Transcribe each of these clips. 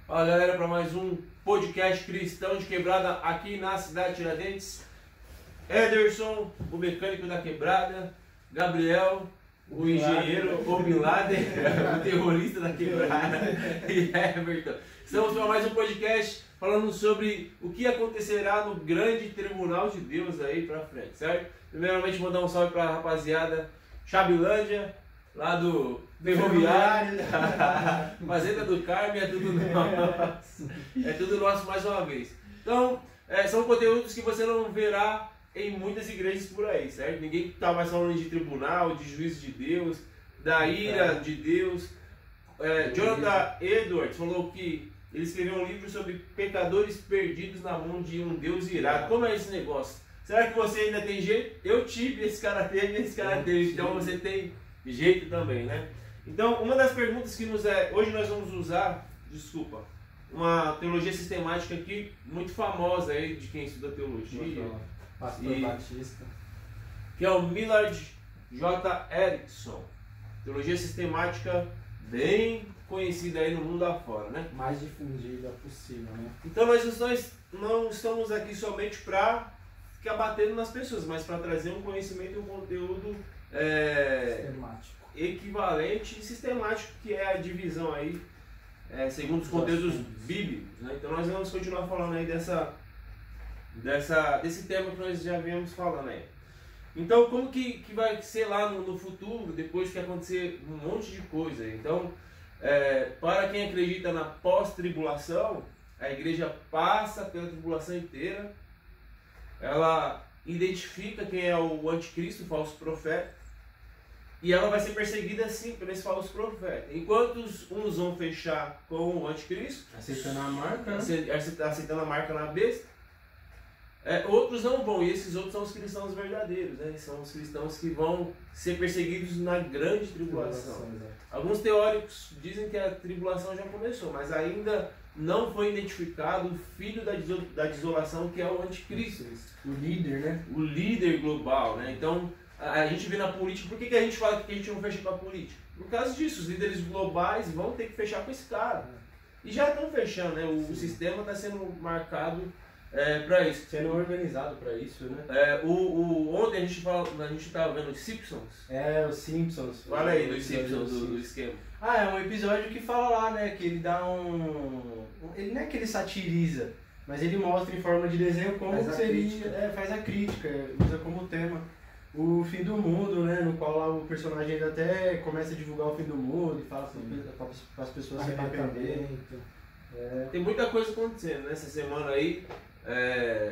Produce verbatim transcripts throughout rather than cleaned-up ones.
Fala galera, para mais um podcast cristão de quebrada aqui na cidade de Tiradentes. Ederson, o mecânico da quebrada, Gabriel, o engenheiro, o Bin Laden, o terrorista da quebrada, e Everton. Estamos para mais um podcast falando sobre o que acontecerá no grande tribunal de Deus aí para frente, certo? Primeiramente, vou dar um salve para a rapaziada Chabilândia, lá do Ferroviário, Fazenda do Carme, é tudo nosso. É tudo nosso mais uma vez. Então, é, são conteúdos que você não verá em muitas igrejas por aí, certo? Ninguém está mais falando de tribunal, de juízo de Deus, da ira de Deus. É, Jonathan Edwards falou que ele escreveu um livro sobre pecadores perdidos na mão de um Deus irado. Como é esse negócio? Será que você ainda tem jeito? Eu tive, esse cara teve, esse cara teve. Então você tem jeito também, né? Então, uma das perguntas que nos é... Hoje nós vamos usar, desculpa, uma teologia sistemática aqui, muito famosa aí de quem estuda teologia. Pastor e, Batista. Que é o Millard J. Erickson. Teologia sistemática bem conhecida aí no mundo afora, né? Mais difundida possível, né? Então nós não estamos aqui somente para ficar batendo nas pessoas, mas para trazer um conhecimento e um conteúdo é, sistemático, equivalente e sistemático, que é a divisão aí, é, segundo os conteúdos bíblicos, né? Então nós vamos continuar falando aí dessa, dessa, desse tema que nós já viemos falando aí. Então, como que, que vai ser lá no, no futuro, depois que acontecer um monte de coisa? Então, é, para quem acredita na pós-tribulação, a igreja passa pela tribulação inteira, ela identifica quem é o anticristo, o falso profeta, e ela vai ser perseguida sim por esse falso profeta. Enquanto uns vão fechar com o anticristo, aceitando a marca, aceitando a marca na besta, é, outros não vão, e esses outros são os cristãos verdadeiros, né? São os cristãos que vão ser perseguidos na grande tribulação. tribulação Alguns teóricos dizem que a tribulação já começou, mas ainda não foi identificado o filho da, da desolação, que é o anticristo. O líder, né? O líder global, né? Então, a, a gente vê na política, por que, que a gente fala que a gente não fecha com a política? Por causa disso, os líderes globais vão ter que fechar com esse cara. E já estão fechando, né? O, o sistema está sendo marcado É, para isso. Sendo organizado para isso, né? É, o, o, ontem a gente fala, a gente estava vendo os Simpsons. É, os Simpsons. Fala aí dos Simpsons, do, do esquema. Ah, é um episódio que fala lá, né? Que ele dá um... Ele não é que ele satiriza, mas ele mostra em forma de desenho como faz seria... É, faz a crítica, usa como tema o fim do mundo, né? No qual lá o personagem ainda até começa a divulgar o fim do mundo e fala para as pessoas se arrependerem. É. Tem muita coisa acontecendo nessa semana aí. É,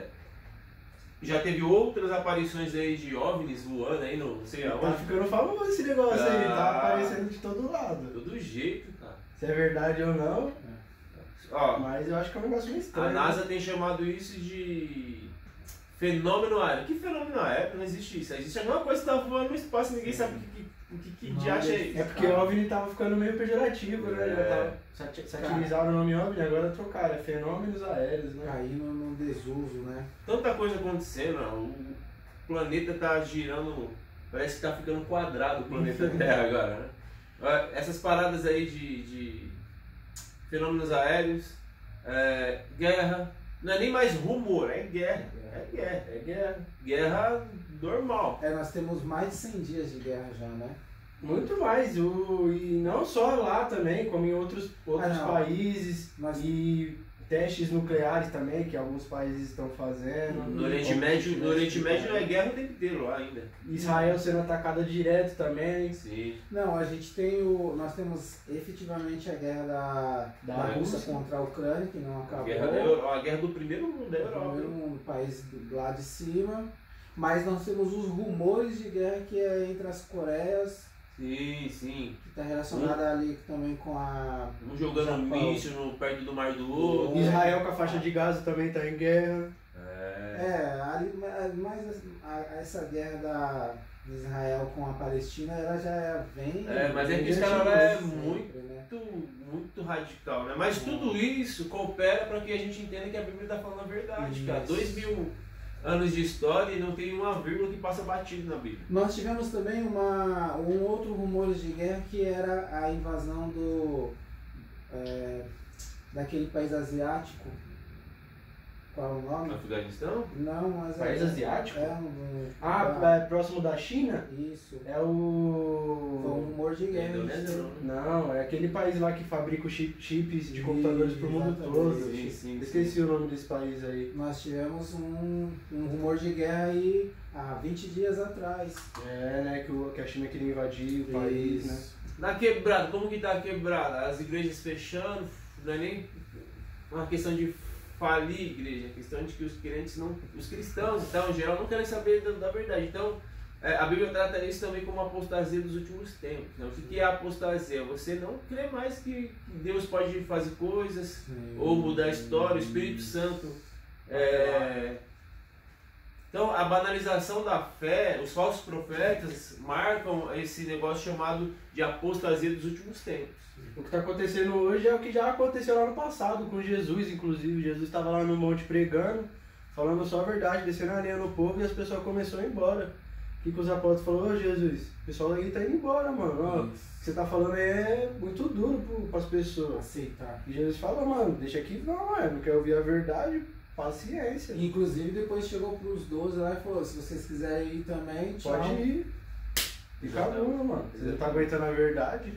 já teve outras aparições aí de OVNIs voando aí, não sei aonde. Tá ficando famoso esse negócio ah, aí, tá aparecendo de todo lado. Todo jeito, cara. Se é verdade ou não, é. Ó, mas eu acho que é um negócio meio estranho. A NASA né? tem chamado isso de fenômeno aéreo. Que fenômeno aéreo? Não existe isso. Existe alguma coisa que tá voando no espaço e ninguém sabe o que, que, que, que diacho é isso. É porque o OVNI tava ficando meio pejorativo, né? É. Satirizaram o nome OVNI, agora trocaram. É fenômenos aéreos, né? Caindo no desuso, né? Tanta coisa acontecendo, o planeta tá girando, parece que tá ficando quadrado o planeta Terra agora, né? Essas paradas aí de, de fenômenos aéreos, é, guerra, não é nem mais rumor, é guerra, é guerra, é guerra, guerra normal. É, nós temos mais de cem dias de guerra já, né? Muito mais, o, e não só lá também, como em outros, outros ah, países, Mas... e testes nucleares também, que alguns países estão fazendo. No Oriente Médio, no Oriente Médio é guerra o tempo inteiro lá ainda. Israel sendo atacada direto também. Sim. Não, a gente tem o. Nós temos efetivamente a guerra da, da, da Rússia contra a Ucrânia, que não acabou. A guerra, da Euro, a guerra do primeiro mundo da Europa. O primeiro mundo, país do lá de cima. Mas nós temos os rumores de guerra que é entre as Coreias. Sim, sim. Que está relacionada um, ali também com a... Um jogando um míssil perto do mar do outro. Israel com a faixa de Gaza também está em guerra. É, é ali, mas a, essa guerra da, de Israel com a Palestina, ela já vem... É, mas é que esse cara lá é muito, né? muito radical, né? Mas tudo isso coopera para que a gente entenda que a Bíblia está falando a verdade, isso. Cara. Dois mil... anos de história e não tem uma vírgula que passa batido na Bíblia. Nós tivemos também uma, um outro rumores de guerra que era a invasão do, é, daquele país asiático. Qual o nome? Afeganistão? Não, mas País é, asiático? É um, Ah, da- é próximo da China? Isso. É Foi um o... rumor de guerra. Indonésia isso. não. Não, é aquele país lá que fabrica os chip- chips de computadores pro mundo Exatamente. todo. Sim, sim, Esqueci o nome desse país aí. Nós tivemos um, um rumor de guerra aí há vinte dias atrás. É, né, que, o, que a China queria invadir o país, né? Isso. Na quebrada, como que tá a quebrada? As igrejas fechando, não é nem uma questão de falir igreja, é questão de que os crentes não, os cristãos então, em geral não querem saber da, da verdade. Então, é, a Bíblia trata isso também como apostasia dos últimos tempos. Né? O que, que é apostasia? Você não crê mais que Deus pode fazer coisas Sim. ou mudar a história, o Espírito Santo. É... Então, a banalização da fé, os falsos profetas marcam esse negócio chamado de apostasia dos últimos tempos. O que está acontecendo hoje é o que já aconteceu lá no passado, com Jesus, inclusive. Jesus estava lá no monte pregando, falando só a verdade, descendo a linha no povo e as pessoas começaram a ir embora. O que, que os apóstolos falaram? Ô Jesus, o pessoal aí tá indo embora, mano. Ó, o que você tá falando aí é muito duro para as pessoas. Aceitar. E Jesus fala, mano, deixa aqui não, é, não quer ouvir a verdade, paciência. Inclusive depois chegou pros doze lá e falou, se vocês quiserem ir também, tchau. Pode ir. Fica bom, mano. Você não tá aguentando a verdade.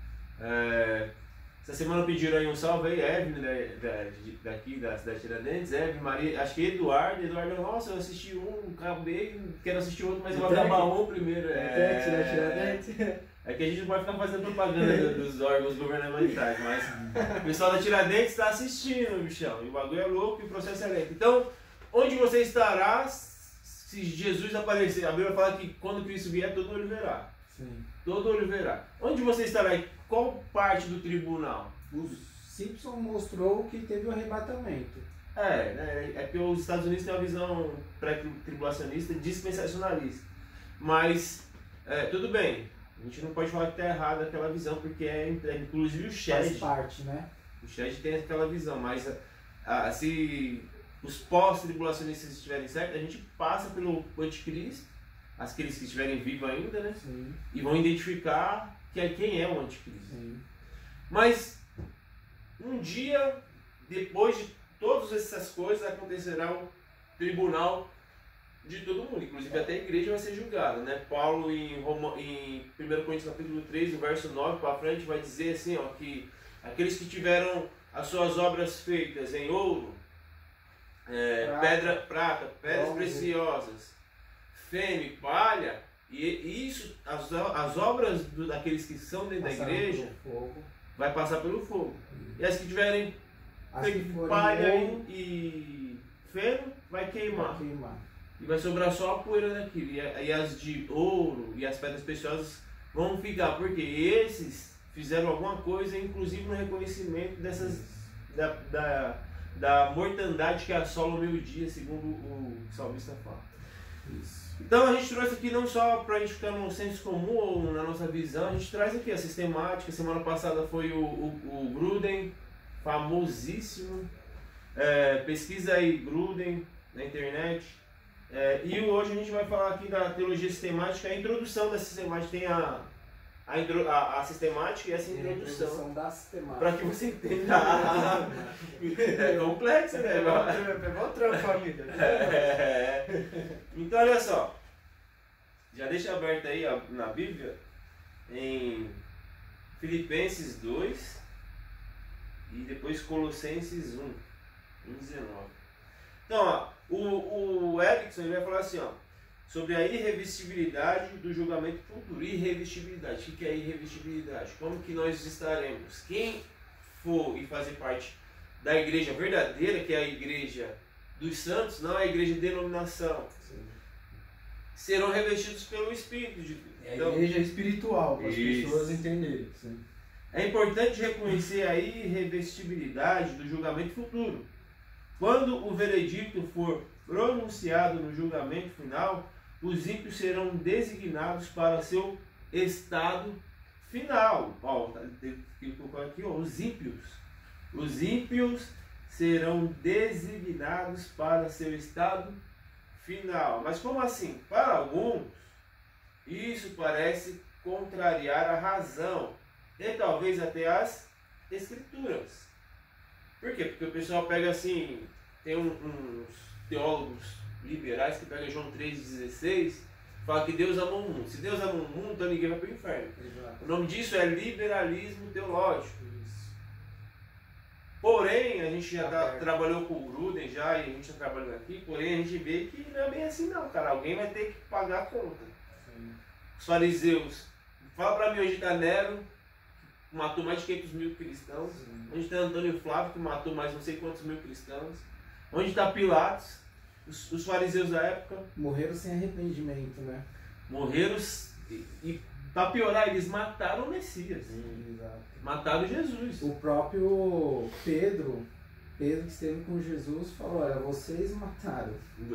É, essa semana pediram aí um salve aí, Evelyn, né, da, de- daqui da cidade de Tiradentes, Evelyn, Maria, acho que Eduardo, Eduardo, nossa, eu assisti um, acabei, quero assistir outro, mas eu vou Tem acabar aqui. um primeiro. É, cidade É, Tiradentes. é que a gente não pode ficar fazendo propaganda dos órgãos governamentais, mas o pessoal da Tiradentes está assistindo, bichão, e o bagulho é louco e o processo é lento. Então, onde você estará se Jesus aparecer? A Bíblia fala que quando Cristo vier, todo olho verá. Sim. Todo olho verá. Onde você estará? Em qual parte do tribunal? O Simpson mostrou que teve o arrebatamento. É, né, é porque os Estados Unidos têm uma visão pré-tribulacionista dispensacionalista. Mas, é, tudo bem, a gente não pode falar que está errado aquela visão, porque é, é inclusive o Faz Shed. parte, né? O Shed tem aquela visão, mas ah, se os pós-tribulacionistas estiverem certos, a gente passa pelo anticristo, aqueles que estiverem vivos ainda, né? Sim, E vão identificar que é quem é o anticristo. sim. Mas um dia, depois de todas essas coisas, acontecerá o tribunal de todo mundo, inclusive até a igreja vai ser julgada, né? Paulo em, Roma, em primeira Coríntios capítulo três, no verso nove para frente, vai dizer assim, ó, que aqueles que tiveram as suas obras feitas em ouro, é, Prata. pedra, prata, pedras Bronze. preciosas, fêmea e palha, e, e isso, as, as obras do, daqueles que são dentro da Passaram igreja, pelo fogo. vai passar pelo fogo. E as que tiverem As que feito forem palha ouro, e, e feno, vai queimar. vai queimar. E vai sobrar só a poeira daquilo. E, a- e as de ouro e as pedras preciosas vão ficar, porque esses fizeram alguma coisa, inclusive no reconhecimento dessas da, da, da mortandade que assola o meio-dia, segundo o salmista fala. Isso. Então a gente trouxe aqui não só para a gente ficar no senso comum ou na nossa visão, a gente traz aqui a sistemática. Semana passada foi o, o, o Gruden, famosíssimo. É, pesquisa aí Gruden na internet. É, e hoje a gente vai falar aqui da teologia sistemática, a introdução da sistemática. Tem a, a, intro- a, a sistemática e essa Tem a introdução. da sistemática. Para que você entenda. É complexo, né? Pegou o trampo, pegou o trampo, família. É. Então olha só, já deixa aberto aí ó, na Bíblia, em Filipenses dois e depois Colossenses um, um dezenove. Então ó, o, o Erickson ele vai falar assim, ó, sobre a irrevestibilidade do julgamento futuro. Irrevestibilidade, o que que é irrevestibilidade? Como que nós estaremos? Quem for e fazer parte da igreja verdadeira, que é a igreja dos santos, não é a igreja de denominação, Sim. serão revestidos pelo Espírito de Deus. É a Então, igreja espiritual, para as Isso. pessoas entenderem. Sim. é importante reconhecer a irrevestibilidade do julgamento futuro. Quando o veredicto for pronunciado no julgamento final, os ímpios serão designados para seu estado final. Ó, tá- tem que colocar aqui, ó, os ímpios. Os ímpios serão designados para seu estado final. Mas como assim? Para alguns, isso parece contrariar a razão e talvez até as escrituras. Por quê? Porque o pessoal pega assim, tem um, uns teólogos liberais que pegam João três dezesseis, fala que Deus ama o mundo. Se Deus ama o mundo, então ninguém vai para o inferno. Exato. O nome disso é liberalismo teológico. Isso. Porém, a gente já tá, Aberto. trabalhou com o Gruden já e a gente está trabalhando aqui, porém a gente vê que não é bem assim não, cara. Alguém vai ter que pagar a conta. Sim. Os fariseus, fala para mim onde está Nero, que matou mais de quinhentos mil cristãos. Sim. Onde está Antônio Flávio, que matou mais não sei quantos mil cristãos. Onde está Pilatos, os, os fariseus da época. Morreram sem arrependimento, né? Morreram e, e para piorar, eles mataram o Messias. Exato. Mataram Jesus. O próprio Pedro, Pedro que esteve com Jesus, falou, olha, vocês mataram.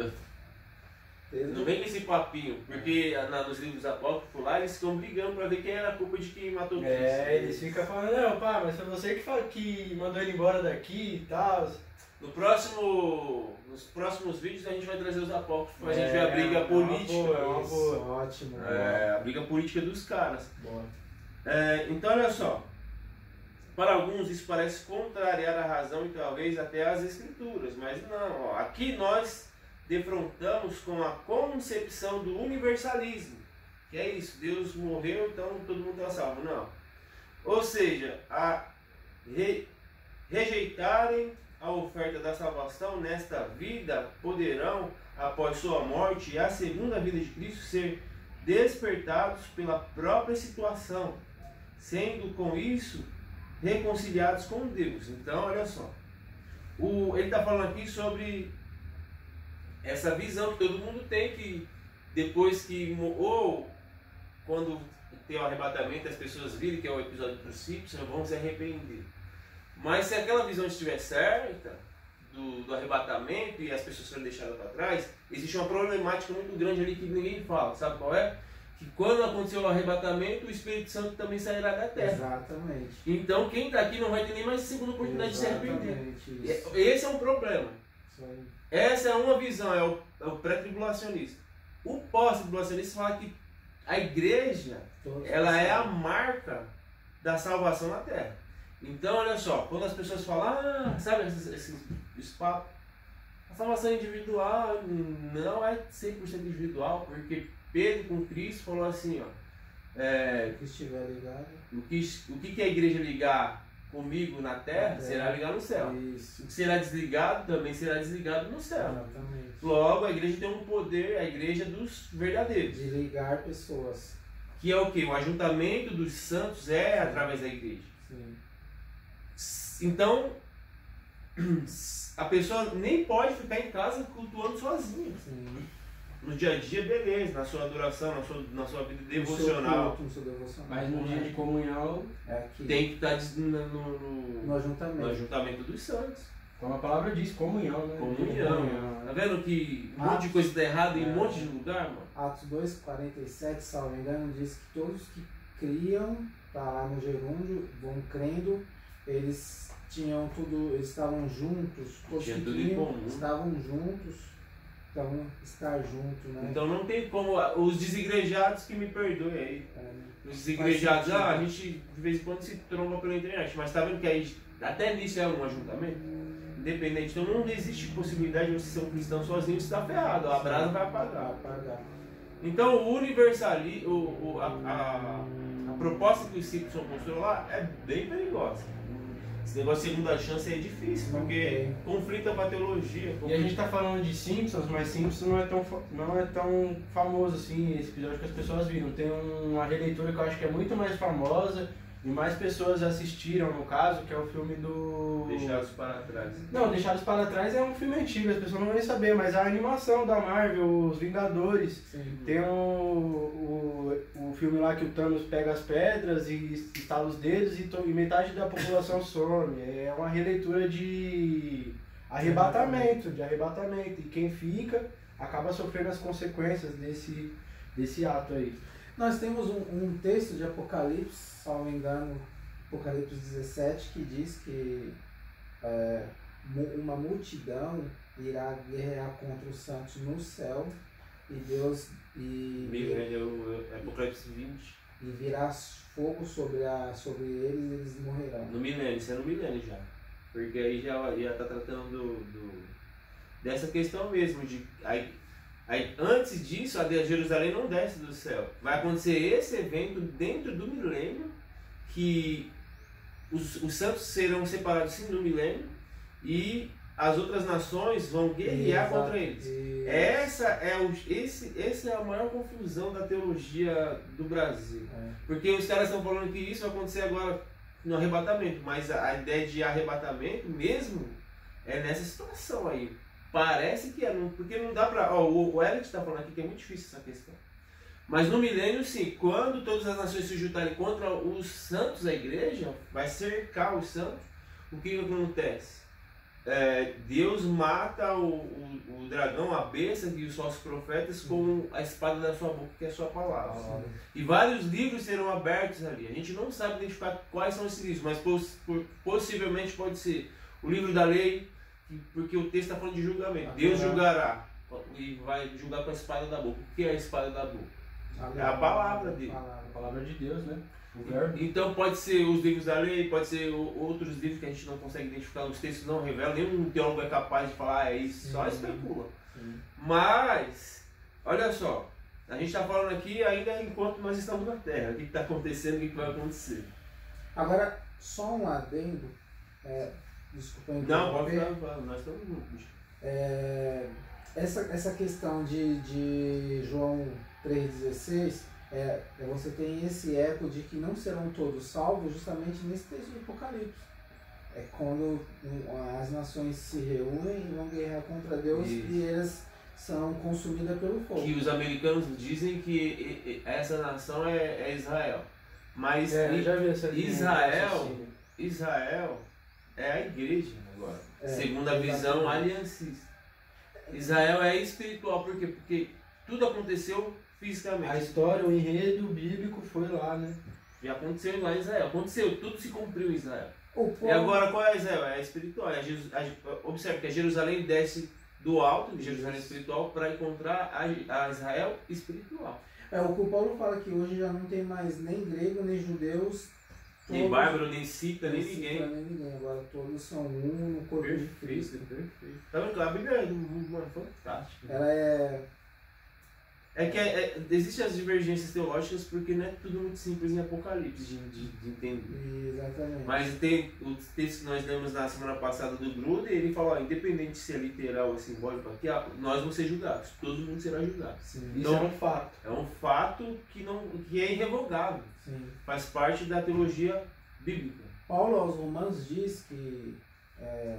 Pedro, Não vem com esse papinho, porque na, nos livros apócrifos lá eles ficam brigando para ver quem era a culpa de quem matou Jesus. É, eles ficam falando, não, pá, mas foi você que, fala, que mandou ele embora daqui e tal. No próximo, nos próximos vídeos a gente vai trazer os apócrifos, a gente vê a briga É uma política. boa, é uma isso, boa. ótimo. É, a briga política dos caras. Boa. É, então olha só, para alguns isso parece contrariar a razão e talvez até as escrituras, mas não, ó, aqui nós defrontamos com a concepção do universalismo, que é isso, Deus morreu, então todo mundo está salvo, não. Ou seja, a re, rejeitarem a oferta da salvação nesta vida, poderão, após sua morte e a segunda vida de Cristo, ser despertados pela própria situação, sendo com isso reconciliados com Deus. Então, olha só, o, ele está falando aqui sobre essa visão que todo mundo tem, que depois que, ou quando tem o arrebatamento, as pessoas viram, que é o episódio dos Simpsons, vão se arrepender. Mas se aquela visão estiver certa, do, do arrebatamento, e as pessoas foram deixadas para trás, existe uma problemática muito grande ali que ninguém fala. Sabe qual é? Que quando aconteceu o arrebatamento, o Espírito Santo também sairá da terra. Exatamente. Então quem está aqui não vai ter nem mais segunda oportunidade Exatamente, de se arrepender. isso. Esse é um problema. Isso aí. Essa é uma visão, é o, é o pré-tribulacionista. O pós-tribulacionista fala que a igreja, Todos ela é a sabem. marca da salvação na terra. Então, olha só, quando as pessoas falam, ah, sabe esses, esses, esses papos, a salvação é individual, não é cem por cento individual, porque Pedro com Cristo falou assim, ó, é, O que estiver ligado. o, que, o que a igreja ligar comigo na terra, Na terra. será ligar no céu. Isso. O que será desligado também será desligado no céu. Exatamente. Logo, a igreja tem um poder, a igreja dos verdadeiros. De ligar pessoas. Que é o quê? O ajuntamento dos santos é através da igreja. Sim. Então, a pessoa nem pode ficar em casa cultuando sozinha. Sim. No dia a dia, beleza, na sua adoração, na sua, na sua vida No seu devocional. culto, no seu devocional. Mas no dia de comunhão, É aqui. Tem que estar des- no, no, no- No ajuntamento. no ajuntamento dos santos. como a palavra diz, comunhão, né? Comunhão. Tá vendo que um monte de coisa está errada em um monte de lugar, mano? Atos dois, quarenta e sete, salvo engano, diz que todos que criam, tá lá no gerúndio, vão crendo, eles tinham tudo, eles estavam juntos, todos Tinha que tudo em criam comum. estavam juntos, então estar junto, né? Então não tem como. Os desigrejados que me perdoem aí. É, Os desigrejados, Faz sentido. ah, a gente de vez em quando se tromba pela internet, mas tá vendo que aí até nisso é um ajuntamento? Independente. Então não existe possibilidade de você ser um cristão sozinho e estar ferrado. A brasa vai apagar. vai pagar. Então o universalismo, o, o, a, a, a proposta que o Simpson mostrou lá é bem perigosa. Esse negócio de segunda chance é difícil, Não porque tem. conflita com a teologia. E a conflita- gente tá falando de Simpsons, mas Simpsons não é tão, fa- não é tão famoso assim, esse episódio que as pessoas viram. Tem um- uma releitura que eu acho que é muito mais famosa e mais pessoas assistiram, no caso, que é o filme do... Deixados para trás. Não, Deixados para Trás é um filme antigo, as pessoas não vão saber, mas a animação da Marvel, Os Vingadores, Sim. tem o, o, o filme lá que o Thanos pega as pedras e estala os dedos e, to- e metade da população some. É uma releitura de arrebatamento, de arrebatamento. E quem fica acaba sofrendo as consequências desse, desse ato aí. Nós temos um, um texto de Apocalipse, se não me engano, Apocalipse dezessete, que diz que é, mu- uma multidão irá guerrear contra os santos no céu e Deus e, É o Apocalipse vinte. e virá fogo sobre, a, sobre eles e eles morrerão. No milênio, isso é no milênio já. Porque aí já está tratando do, do, dessa questão mesmo. De, aí, aí, antes disso, a de Jerusalém não desce do céu. Vai acontecer esse evento dentro do milênio, que os, os santos serão separados sim do milênio, e as outras nações vão guerrear Exato. contra eles. Isso. Essa é, o, esse, essa é a maior confusão da teologia do Brasil. É. Porque os caras estão falando que isso vai acontecer agora no arrebatamento, mas a, a ideia de arrebatamento mesmo é nessa situação aí. Parece que é, não, porque não dá pra... Ó, o, o Eric está falando aqui que é muito difícil essa questão. Mas no milênio, sim, quando todas as nações se juntarem contra os santos da igreja, vai cercar os santos, o que, que acontece? É, Deus mata o, o, o dragão, a besta e os falsos profetas com a espada da sua boca, que é a sua palavra. Sim. E vários livros serão abertos ali. A gente não sabe identificar quais são esses livros, mas poss, possivelmente pode ser o livro da lei, porque o texto está falando de julgamento. Deus julgará e vai julgar com a espada da boca. O que é a espada da boca? É a palavra dele. A palavra de Deus, né? O verbo. Então pode ser os livros da lei, pode ser outros livros que a gente não consegue identificar, os textos não revelam, nenhum teólogo é capaz de falar, ah, é isso, só especula. Sim. Mas, olha só, a gente está falando aqui ainda enquanto nós estamos na Terra, o que está acontecendo, o que, que vai acontecer. Agora, só um adendo, é, desculpa eu Não, pode interromper. falar, nós estamos juntos. É, essa, essa questão de, de João três dezesseis, é, é, você tem esse eco de que não serão todos salvos justamente nesse texto do Apocalipse. É quando um, as nações se reúnem e vão guerrear contra Deus. Isso. E elas são consumidas pelo fogo. Que os americanos dizem que essa nação é, é Israel. Mas é, já vi essa Israel, Israel é a igreja agora, é, segundo a visão aliancista. Israel é espiritual, por quê? Porque tudo aconteceu fisicamente. A história, o enredo bíblico foi lá, né? Já aconteceu lá em Israel. Aconteceu, tudo se cumpriu em Israel. Povo... E agora qual é Israel? É a espiritual. É a Jesus... a... Observe que a Jerusalém desce do alto, Jerusalém espiritual, para encontrar a... a Israel espiritual. É, o que o Paulo fala que hoje já não tem mais nem grego, nem judeus. Nem bárbaro, nem cita, nem, nem ninguém. Nem ninguém. Agora todos são um no corpo de Cristo. Perfeito. Tá vendo? A Bíblia é mano, fantástica. Ela é... É que é, é, existem as divergências teológicas porque não é tudo muito simples em Apocalipse de, de, de entender. Exatamente. Mas tem o texto que nós lemos na semana passada do Gruder, ele fala, ó, independente se é literal ou simbólico, aqui, nós vamos ser julgados, todo mundo será julgado. Sim. Então, isso é um fato. É um fato que, não, que é irrevogável. Sim. Faz parte da teologia bíblica. Paulo aos Romanos diz que, é,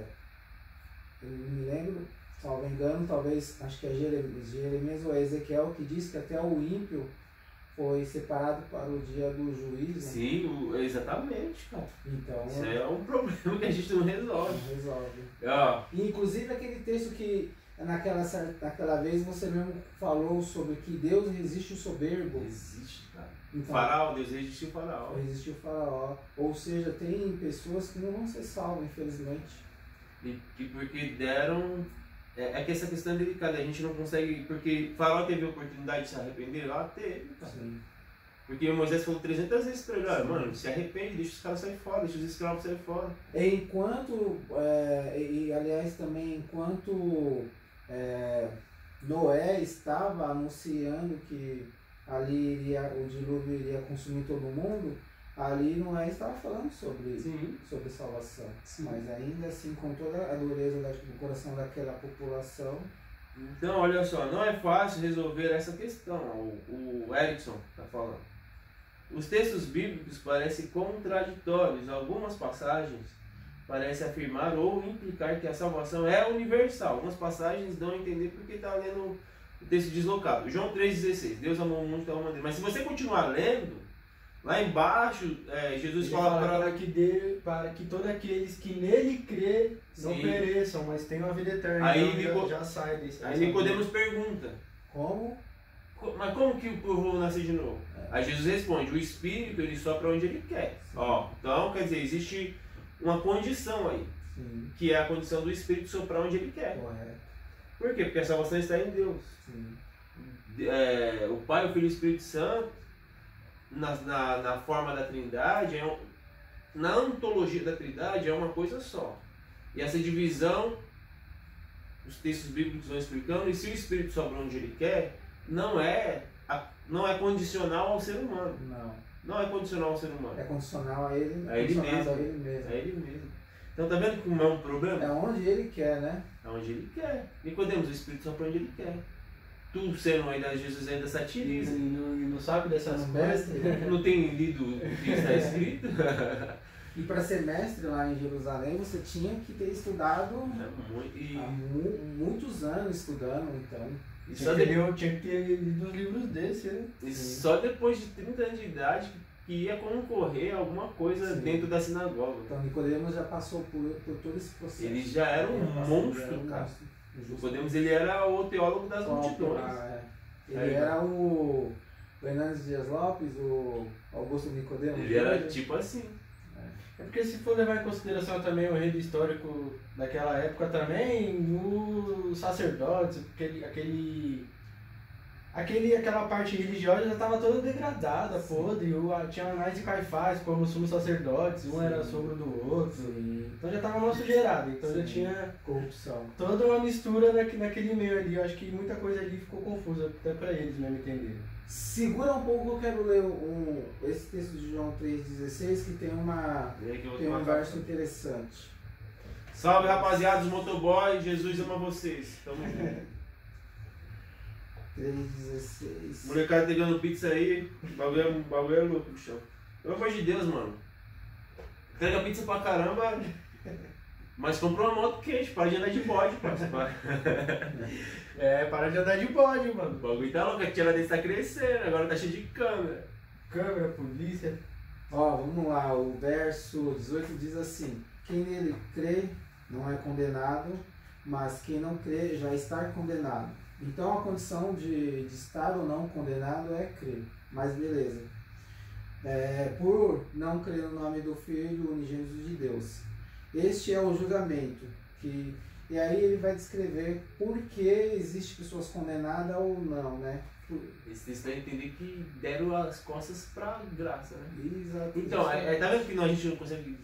eu me lembro, salvo engano, talvez, acho que é Jeremias, Jeremias ou Ezequiel, que diz que até o ímpio foi separado para o dia do juízo. Sim, o, exatamente, cara. Então, isso é um problema que a gente não resolve. Não resolve. Ah. E, inclusive aquele texto que naquela, naquela vez você mesmo falou sobre que Deus resiste o soberbo. Existe, cara. Então, faraó, Deus resistiu o faraó. Resistiu o faraó. Ou seja, tem pessoas que não vão ser salvas, infelizmente. E, e porque deram... É, é que essa questão é delicada, a gente não consegue... Porque faraó teve a oportunidade de se arrepender lá? Teve, cara. Sim. Porque Moisés falou trezentas vezes pra ele, olha, mano, se arrepende, deixa os caras sair fora, deixa os escravos sair fora. Enquanto, é, e aliás também, enquanto é, Noé estava anunciando que ali iria, o dilúvio iria consumir todo mundo, ali Noé estava falando sobre, sobre salvação. Sim. Mas ainda assim, com toda a dureza do coração daquela população. Então, olha só, não é fácil resolver essa questão, o, o Erickson está falando. Os textos bíblicos parecem contraditórios. Algumas passagens parecem afirmar ou implicar que a salvação é universal. Algumas passagens dão a entender porque está lendo o texto deslocado. João três dezesseis, Deus amou o mundo de tal maneira. Mas se você continuar lendo, lá embaixo, é, Jesus fala, fala para, que de, para que todos aqueles que nele crê não Sim. pereçam, mas tenham a vida eterna. Aí então Nico, já, já sai desse. Aí Nicodemos pergunta, como? Mas como que o povo nasce de novo? É. Aí Jesus responde, o Espírito ele sopra onde ele quer. Ó, então, quer dizer, existe uma condição aí, Sim. que é a condição do Espírito soprar onde ele quer. Correto. Por quê? Porque a salvação está em Deus. Sim. É, o Pai, o Filho e o Espírito Santo, na, na, na forma da Trindade, é um, na ontologia da Trindade é uma coisa só. E essa divisão, os textos bíblicos vão explicando, e se o Espírito sobra onde ele quer, não é, não é condicional ao ser humano. Não. Não é condicional ao ser humano. É condicional a ele, a ele mesmo. a ele mesmo. É ele mesmo. Então tá vendo como é um problema? É onde ele quer, né? É onde ele quer. Nicodemus, o Espírito sopra onde ele quer. Tu, sendo ainda Jesus, ainda satiriza. E não, não sabe dessas Não coisas. mestre. Não tem lido o que está escrito. E para ser mestre lá em Jerusalém, você tinha que ter estudado É muito. E, há mu muitos anos estudando, então. e Só só, de, eu tinha que ter lido os livros desse, né? e só depois de trinta anos de idade que ia concorrer a alguma coisa Sim. dentro da sinagoga. Então Nicodemos já passou por, por todo esse processo. Ele já era um Ele passou, monstro, já era um cara. monstro. Justo. Nicodemos, ele era o teólogo das Só multidões. pra- é. Ele Aí, era o Fernandes Dias Lopes, o Augusto Nicodemos. Ele era tipo assim. É porque se for levar em consideração também o enredo histórico daquela época também, os sacerdotes, aquele, aquele, aquele, aquela parte religiosa já estava toda degradada, podre, o, tinha mais de Caifás como sumos sacerdotes, um Sim. era sogro do outro, Sim. então já estava mal sujeirado, então já Sim. tinha Corrupção. toda uma mistura naque, naquele meio ali, eu acho que muita coisa ali ficou confusa, até para eles mesmo entenderem. Segura um pouco, eu quero ler um, esse texto de João três dezesseis, que tem, uma, E aí que eu vou tem um matar. verso interessante. Salve, rapaziada dos motoboy, Jesus ama vocês. Tamo junto. três dezesseis. Molecada pegando pizza aí, bagulho é, bagulho é louco, bichão. Pelo amor de Deus, mano. Entrega pizza pra caramba, mas comprou uma moto quente, para de andar de bode, parceiro. É, para de andar de bode, O mano. bagulho tá louco, a tia desse tá crescendo, agora tá cheio de câmera. Câmera, polícia. Ó, vamos lá, o verso dezoito diz assim: quem nele crê não é condenado, mas quem não crê já está condenado. Então a condição de, de estar ou não condenado é crer. Mas beleza. É, por não crer no nome do Filho unigênito de Deus. Este é o julgamento. Que, e aí ele vai descrever por que existe pessoas condenadas ou não, né? Por, Esse texto vai entender que deram as costas pra graça, né? exato. Então, é, é, tá vendo que não, a gente não consegue.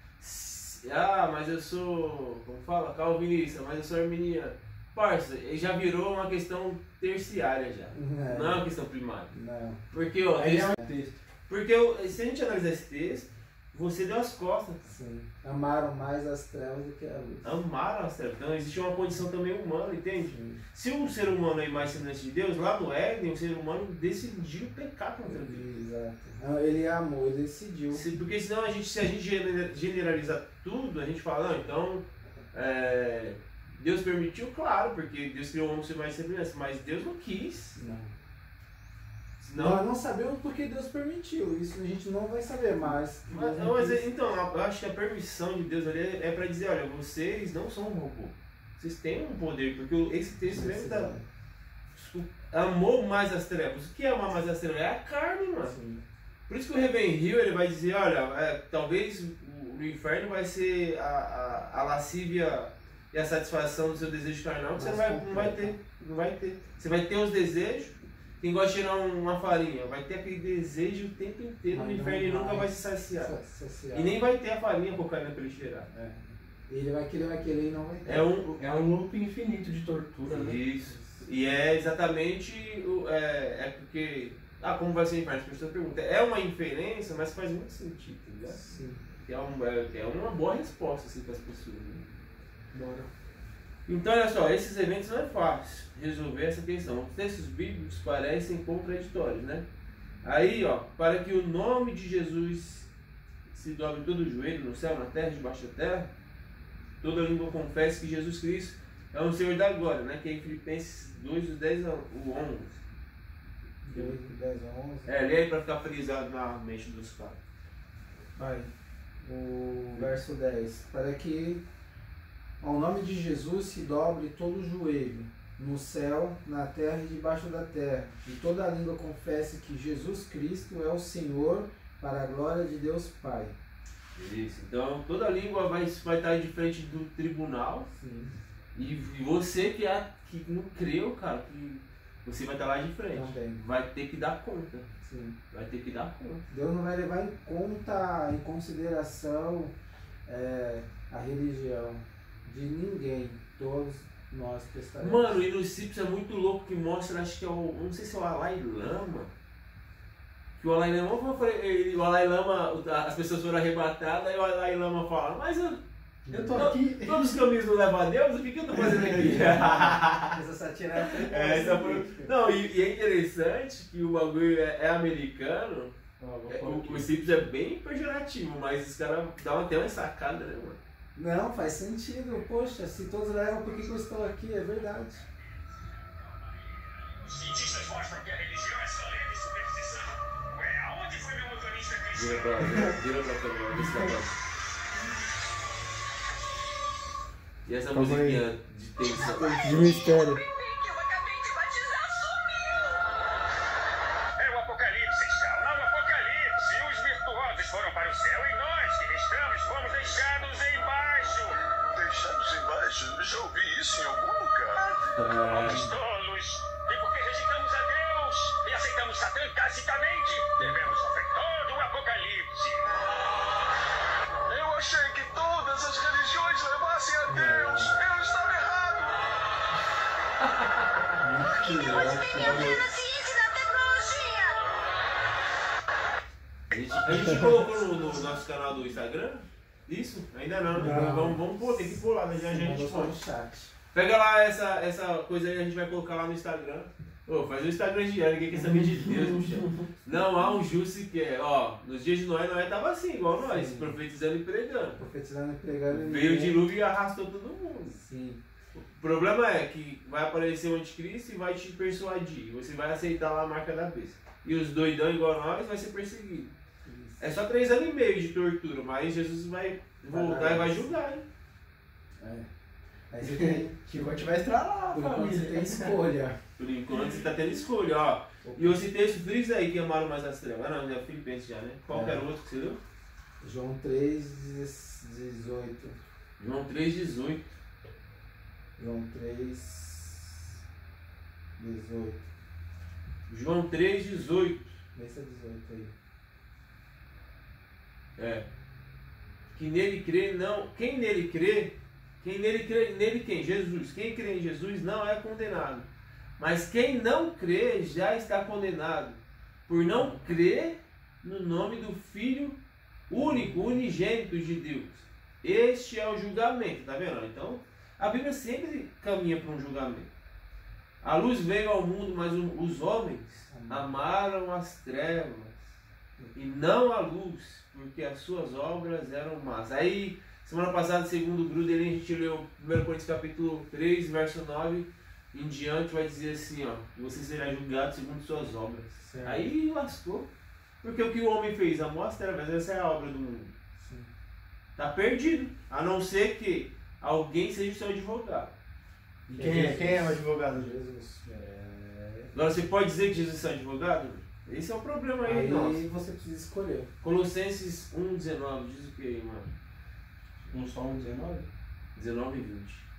Ah, mas eu sou. Como fala? Calvinista, mas eu sou arminiano. Parça, já virou uma questão terciária já. É, Não é uma questão primária. não. Porque, ó, Aí esse- é um texto. porque eu- se a gente analisar esse texto, você deu as costas. Sim. Amaram mais as trevas do que a luz. Amaram as trevas. Então existe uma condição também humana, entende? Sim. Se um ser humano é mais semelhante de Deus, lá no Éden, o ser humano decidiu pecar contra Deus. Exato. Não, ele amou, ele decidiu. Se- Porque senão a gente, se a gente gener- generalizar tudo, a gente fala, não, então é, Deus permitiu, claro, porque Deus criou o homem ser mais semelhante, mas Deus não quis. Não. Senão, Nós não sabemos porque Deus permitiu. Isso a gente não vai saber, mas. mas, Deus não mas, quis. então, eu acho que a permissão de Deus ali é para dizer, olha, vocês não são um robô. Vocês têm um poder, porque esse texto mesmo da, amou mais as trevas. O que é amar mais as trevas? É a carne, mano. Sim. Por isso que o Ravenhill ele vai dizer, olha, é, talvez o, o inferno vai ser a, a, a lascívia e a satisfação do seu desejo carnal, que você não vai, não vai ter, não vai ter. Você vai ter os desejos, quem gosta de tirar um- uma farinha, vai ter aquele desejo o tempo inteiro no Mas não inferno e nunca vai vai se saciar. Saciar. E nem vai ter a farinha cocaína pra ele cheirar. É. Ele vai querer, vai querer e não vai ter. É um, É um loop infinito de tortura, né? Isso. E é exatamente o. É, é porque. Ah, como vai ser o inferno? As pessoas perguntam. É uma inferência, mas faz muito sentido, tá ligado? Sim. É, um, é, é uma boa resposta assim, para as pessoas. Né? Bora. Então, olha só, esses eventos não é fácil resolver essa questão. Os textos bíblicos parecem contraditórios, né? Aí, ó, para que o nome de Jesus se dobre todo o joelho no céu, na terra, debaixo da terra, toda língua confesse que Jesus Cristo é o Senhor da glória, né? Que é em Filipenses dois, do dez ao onze. dois, dez, onze. É, lê aí para ficar frisado na mente dos caras. Vai. O verso dez. Para que ao nome de Jesus se dobre todo o joelho, no céu, na terra e debaixo da terra, e toda a língua confesse que Jesus Cristo é o Senhor, para a glória de Deus Pai. Isso. Então, toda língua vai, vai estar de frente do tribunal. Sim. E, e você que, é, que não creu, cara, que você vai estar lá de frente. Também. Vai ter que dar conta. Sim. Vai ter que dar conta. Deus não vai levar em conta, em consideração, é, a religião de ninguém, todos nós prestaremos. Mano, e nos Cips é muito louco que mostra, acho que é o, não sei se é o Dalai Lama, que o Dalai Lama, o Dalai Lama, as pessoas foram arrebatadas, e o Dalai Lama fala, mas eu, eu tô aqui, todos os caminhos não levam a Deus, o que, que eu tô fazendo aqui? Essa satira é, é essa foi... Não, e, e é interessante que o bagulho é, é americano, oh, é, o, o Cips é bem pejorativo, mas os caras dão até uma sacada, né, mano? Não, faz sentido. Poxa, se todos levam, por que que eu estou aqui? É verdade. Os cientistas mostram que a religião é só leve superstição. Ué, aonde foi meu motorista cristão? Vira pra, vira, vira pra câmera, vê se dá pra... E essa Calma musiquinha aí. de tensão? De mistério. Que eu acabei de batizar sumiu! É o Apocalipse, está lá no Apocalipse. Os virtuosos foram para o céu e nós, que restamos, fomos deixados embaixo. Deixados embaixo? Já ouvi isso em algum lugar. Somos tolos. E porque rejeitamos a Deus e aceitamos Satã tacitamente, devemos sofrer todo o Apocalipse. Eu achei que todas as religiões levassem a Deus. Eu estava errado. na ciência e na tecnologia. A gente, a gente colocou no, no nosso canal do Instagram? Isso? Ainda não, né? Não. Vamos, vamos pôr, tem que pôr lá, né? Já a gente Mandou só no põe. chat. Pega lá essa, essa coisa aí, a gente vai colocar lá no Instagram. Ô, faz o Instagram diário, ninguém quer saber de Deus, bicho. Não há um justo sequer. Ó, nos dias de Noé, Noé tava assim, igual nós, Sim. profetizando e pregando. Profetizando e pregando. Veio o ninguém- dilúvio e arrastou todo mundo. Sim. O problema é que vai aparecer o anticristo e vai te persuadir. Você vai aceitar lá a marca da besta. E os doidão igual nós vai ser perseguido. Isso. É só três anos e meio de tortura, mas Jesus vai voltar e vai julgar, hein? É. Aí você tem. Que vai te vai estralar, Por enquanto você tem família. escolha. Por enquanto você tá tendo escolha, ó. E esse texto, frisa aí que amaram mais as trevas. Ah não, é Filipenses já, né? Qual que era o outro que você leu? João três, dezoito. João três, dezoito. João três, dezoito. João três, dezoito. Vê se é dezoito aí. É. Que nele crê, não. Quem nele crê, quem nele crê, nele quem? Jesus. Quem crê em Jesus não é condenado. Mas quem não crê já está condenado, por não crer no nome do Filho único, unigênito de Deus. Este é o julgamento, tá vendo? Então, a Bíblia sempre caminha para um julgamento. A luz veio ao mundo, mas o- os homens amaram as trevas e não a luz, porque as suas obras eram más. Aí, semana passada, segundo o Gruden, a gente leu primeiro Coríntios capítulo três, verso nove, em diante vai dizer assim, ó, você será julgado segundo suas obras. Certo. Aí lascou. Porque o que o homem fez? Amou as trevas, essa é a obra do mundo. Sim. Tá perdido, a não ser que alguém seja o seu advogado. E Quem é, quem é o advogado? Jesus. É... Agora, você pode dizer que Jesus é seu advogado? Esse é o problema aí, Aí nossa. você precisa escolher. Colossenses um, dezenove, diz o que aí, mano? Um só um dezenove? dezenove e vinte.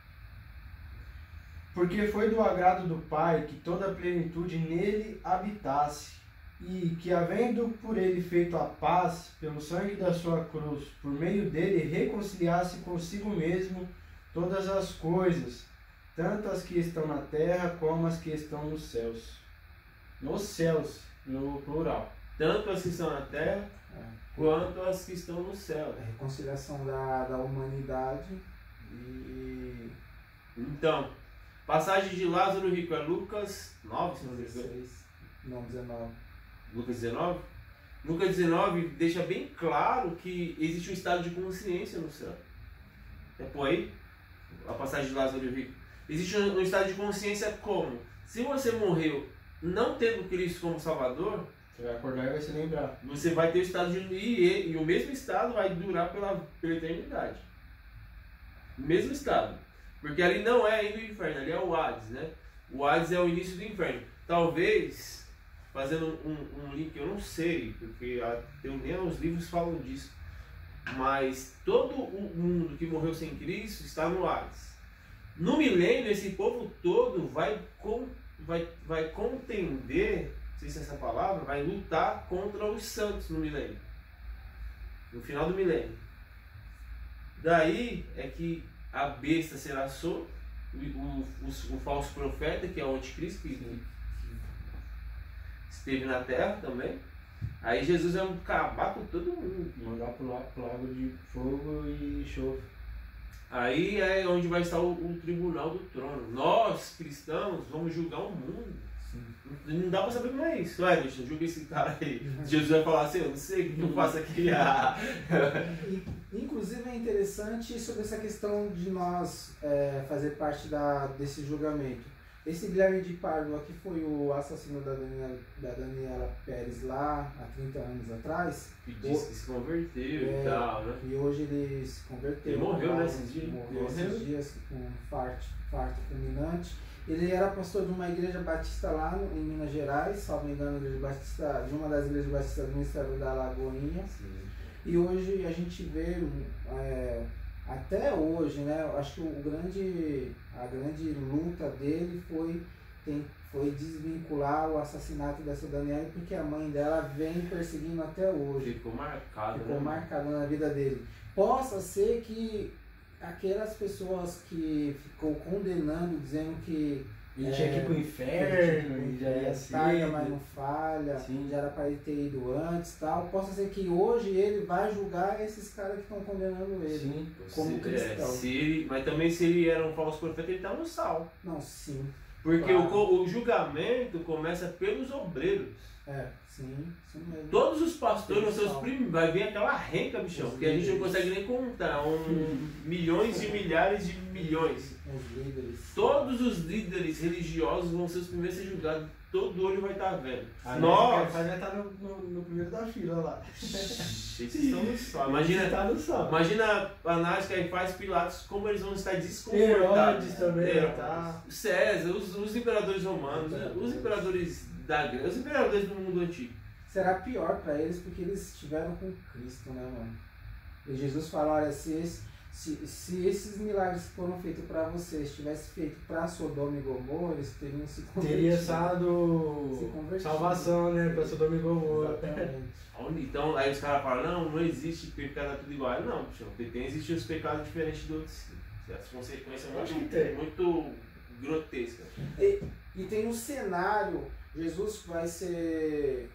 Porque foi do agrado do Pai que toda a plenitude nele habitasse, e que, havendo por ele feito a paz, pelo sangue da sua cruz, por meio dele reconciliasse consigo mesmo todas as coisas, tanto as que estão na terra como as que estão nos céus. Nos céus, no plural. Tanto as que estão na terra, É. quanto as que estão no céu. A reconciliação da, da humanidade e. Então, passagem de Lázaro Rico é Lucas nove, se não me engano. dezesseis. Não, dezenove. Lucas dezenove? Lucas dezenove deixa bem claro que existe um estado de consciência no céu. É por aí? A passagem de Lázaro e o Rico. Existe um, um estado de consciência como? Se você morreu não tendo Cristo como Salvador, Você vai acordar e vai se lembrar. você vai ter o estado de... E, e o mesmo estado vai durar pela, pela eternidade. O mesmo estado. Porque ali não é ainda o inferno, ali é o Hades, né? O Hades é o início do inferno. Talvez, fazendo um, um link, eu não sei, porque a, eu, nem os livros falam disso, mas todo o mundo que morreu sem Cristo está no Hades. No milênio, esse povo todo vai, com, vai, vai contender, não sei se é essa palavra, vai lutar contra os santos no milênio. No final do milênio. Daí é que a besta será solta, o, o, o, o falso profeta, que é o anticristo, que, que esteve na terra também. Aí Jesus vai acabar com todo mundo. Mandar pro lago, pro lago de fogo e enxofre. Aí é onde vai estar o, o tribunal do trono. Nós, cristãos, vamos julgar o mundo. Sim. Não dá pra saber como é isso. Ué, deixa eu julgar esse cara aí. Jesus vai falar assim, eu não sei o que eu faço aqui. E, inclusive é interessante sobre essa questão de nós é, fazer parte da, desse julgamento. Esse Guilherme de Pádua, que foi o assassino da Daniela, da Daniela Pérez lá há trinta anos atrás. E disse que se converteu é, e tal, né? E hoje ele se converteu. Ele morreu lá, nesses dias. Morreu Morreu. esses dias com um farto, farto fulminante. Ele era pastor de uma igreja batista lá no, em Minas Gerais, salvo engano, igreja batista, de uma das igrejas batistas do Ministério da Lagoinha. Sim. E hoje a gente vê, é, até hoje, né, eu acho que o grande, a grande luta dele foi, tem, foi desvincular o assassinato dessa Daniela, porque a mãe dela vem perseguindo até hoje. Ficou marcado, Ficou né? marcado na vida dele. Possa ser que aquelas pessoas que ficou condenando, dizendo que Ele é, tinha que ir pro ele inferno, tinha que ir e pro já ia inferno, ser. tarda, mas não falha, Sim. já era para ele ter ido antes e tal. Possa ser que hoje ele vai julgar esses caras que estão condenando ele. Sim. Como Se- cristão. é, se ele, mas também se ele era um falso profeta, ele tá no sal. Não, sim. Porque Claro. o, co- o julgamento começa pelos obreiros. É, sim, sim mesmo. Todos os pastores, Tem os seus sal. primos, vai vir aquela renca, bichão, Os porque a gente não líderes. consegue nem contar. Um, milhões e milhares de milhões. Os líderes. Todos os líderes religiosos vão ser os primeiros a ser julgados. Todo olho vai estar vendo. A Nós, vai estar no, no, no primeiro da fila lá. vocês estão no sol. Imagina, tá no sol. imagina a Anás, Caifás, Pilatos, como eles vão estar Herodes desconfortáveis. também, Herodes, tá? César, os, os imperadores romanos, né? Os imperadores da Grécia, os imperadores do mundo antigo. Será pior para eles porque eles estiveram com Cristo, né, mano? E Jesus fala, olha, se, esse, se, se esses milagres que foram feitos para vocês tivessem feito para Sodoma e Gomorra, eles teriam se convertido. Teria Se dado convertido. salvação, né? Pra Sodoma e Gomorra. Exatamente. Onde, então, aí os caras falam, não, não existe pecado, é tudo igual. Não, bichão, porque tem existir os pecados diferentes do outro. Sim. As consequências Eu acho que muito, tem. muito grotescas. E, e tem um cenário, Jesus vai ser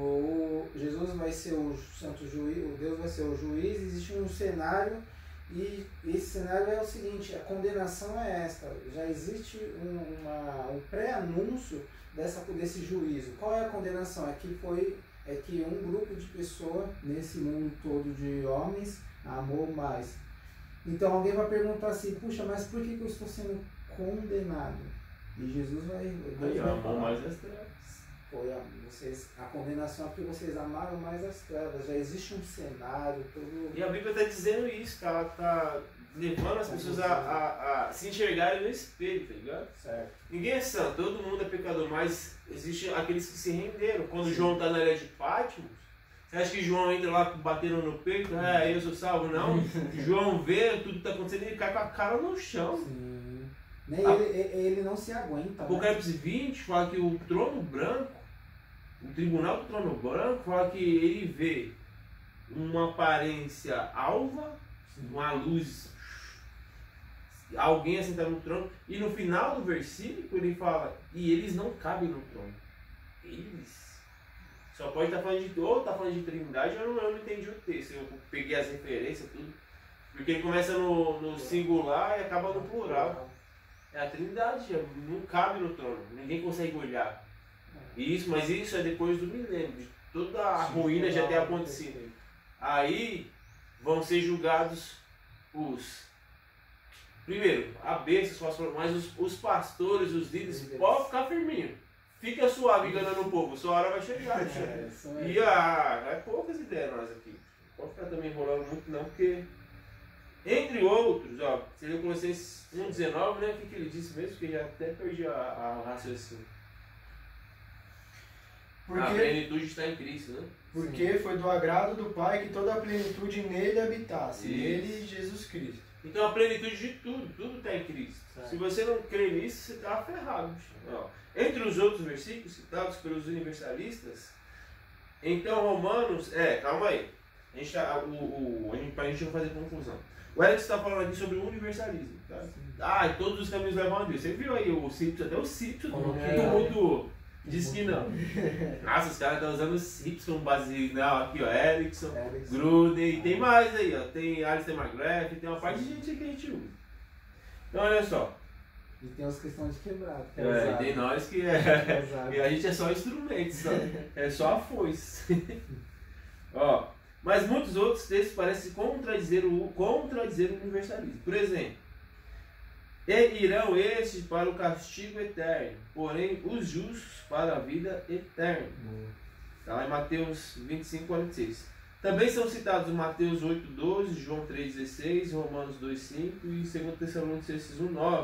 o Jesus vai ser o santo juiz, o Deus vai ser o juiz, existe um cenário e esse cenário é o seguinte, a condenação é esta, já existe um, uma, um pré-anúncio dessa, desse juízo. Qual é a condenação? É que foi é que um grupo de pessoas nesse mundo todo de homens amou mais. Então alguém vai perguntar assim, puxa, mas por que, que eu estou sendo condenado? E Jesus vai, Deus Aí, vai amor, falar, mais as trevas. foi a, vocês, a condenação é porque vocês amaram mais as trevas, já existe um cenário todo. E a Bíblia está dizendo isso, que ela está levando as pessoas a, a, a se enxergarem no espelho, tá ligado? Certo. Ninguém é santo, todo mundo é pecador, mas existem aqueles que se renderam. Quando Sim. João está na ilha de Pátmos, você acha que João entra lá batendo no peito? É, eu sou salvo? Não. João vê tudo que está acontecendo e ele cai com a cara no chão. Sim. Nem Ah. ele, ele, ele não se aguenta. Né? Apocalipse vinte fala que o trono branco, o tribunal do trono branco, fala que ele vê uma aparência alva, Sim. uma luz, alguém assentado no trono, e no final do versículo ele fala, e eles não cabem no trono. Eles. Só pode estar falando de, ou tá falando de trindade, ou eu não, eu não entendi o texto, eu peguei as referências, tudo. Porque ele começa no, no singular e acaba no plural. É a trindade, não cabe no trono, ninguém consegue olhar. Isso, mas isso é depois do milênio, de toda a Sim, ruína já ter legal, acontecido. perfeito. Aí vão ser julgados os. Primeiro, a besta, os pastores, mas os, os pastores, os líderes, Líderes. pode ficar firminho. Fica suave enganando o povo, sua hora vai chegar. bicho. É, isso é. E ah, é poucas ideias nós aqui. Não pode ficar também enrolando muito não, porque. Entre outros, ó, você leu Colossenses um dezenove, né? O que, que ele disse mesmo? Que já até perdi a, a raciocínio. A Porque, plenitude está em Cristo, né? porque foi do agrado do Pai que toda a plenitude nele habitasse. Isso. Nele, Jesus Cristo. Então a plenitude de tudo, tudo está em Cristo. Certo. Se você não crê nisso, você está ferrado. Bicho. Ó, entre os outros versículos citados pelos universalistas, então Romanos, é, calma aí, a gente tá, o, o, a gente, pra gente não fazer confusão. O Alex está falando aqui sobre o universalismo. Tá? Ah, e todos os caminhos levam a Deus. Você viu aí o Simpson, até o Simpson, É. todo mundo disse que não. Nossa, os caras estão usando o Simpson como base. Não, aqui ó, Erickson, Erickson. Gruden, e tem mais aí, ó. Tem Alistair McGrath, tem uma parte de gente aí que a gente usa. Então olha só. E tem os cristãos de quebrado. Que é É, usado. tem nós que Que é. é usado. E a gente é só instrumento, só. É só a foice. Ó, mas muitos outros textos parecem contradizer o, contradizer o universalismo. Por exemplo, e irão estes para o castigo eterno, porém os justos para a vida eterna. Está lá em Mateus vinte e cinco, quarenta e seis. Também são citados Mateus oito, doze, João três, dezesseis, Romanos dois, cinco e dois Tessalonicenses um, nove.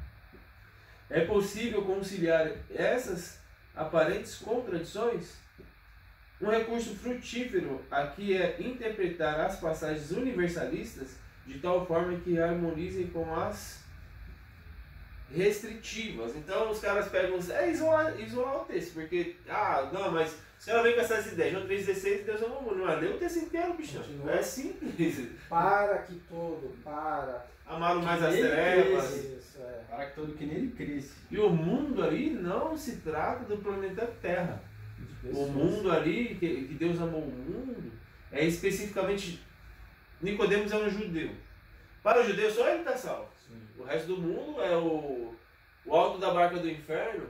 É possível conciliar essas aparentes contradições? Um recurso frutífero aqui é interpretar as passagens universalistas de tal forma que harmonizem com as restritivas. Então os caras pegam, é isolar, isolar o texto, porque, ah, não, mas os caras vêm com essas ideias, João três, dezesseis, Deus é um amor, não é? Lê o texto inteiro, bichão. Continua. É simples. Para que todo, para. Amaram mais as Ele trevas. Isso, é. Para que todo que nele cresce. E o mundo ali não se trata do planeta Terra. De O pessoas. mundo ali, que, que Deus amou o mundo, é especificamente. Nicodemos é um judeu. Para o judeu, só ele está salvo. Sim. O resto do mundo é o, o alto da barca do inferno.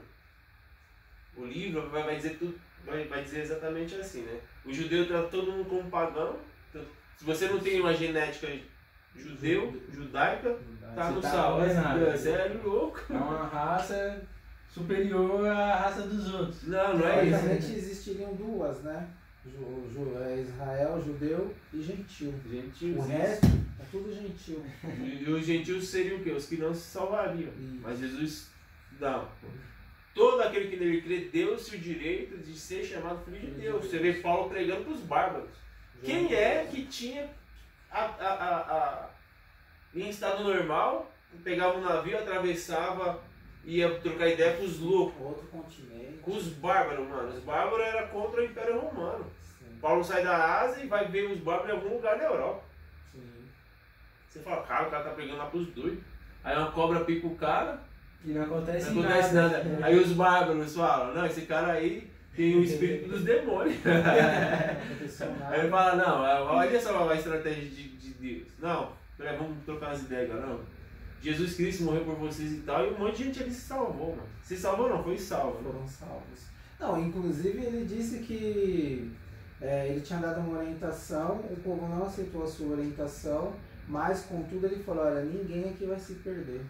O livro vai, vai dizer tudo, vai, vai dizer exatamente assim, né? O judeu trata todo mundo como pagão. Então, se você não tem uma genética judeu, judaica, tá Você no tá sal. condenado. Você é louco. É uma raça superior à raça dos outros. Não, não é isso. Teoricamente existiriam duas, né? Ju, ju, é Israel, judeu e gentil. Gentios. O resto é tudo gentil. E e os gentios seriam o quê? Os que não se salvariam. Isso. Mas Jesus, não. Todo aquele que nele crê, deu-se o direito de ser chamado filho de Deus. Você vê Paulo pregando para os bárbaros. Quem é que tinha, a, a, a, a, em estado normal, pegava um navio, atravessava, ia trocar ideia com os loucos, Outro continente. com os bárbaros, mano. Os bárbaros eram contra o Império Romano. Sim, Paulo sai da Ásia e vai ver os bárbaros em algum lugar da Europa. sim. Você fala, cara, o cara tá pregando lá pros doidos. Aí uma cobra pica o cara, E não acontece, não acontece nada. nada. Aí os bárbaros falam, não, esse cara aí tem o espírito dos demônios. Não aconteceu Aí nada. ele fala, não, olha só a estratégia de, de Deus. Não, peraí, vamos trocar umas ideias agora, não. Jesus Cristo morreu por vocês e tal, e um monte de gente aqui se salvou, mano. Se salvou não, foi salvo. Né? Foram salvos. Não, inclusive ele disse que é, ele tinha dado uma orientação, o povo não aceitou a sua orientação, mas contudo ele falou, olha, ninguém aqui vai se perder.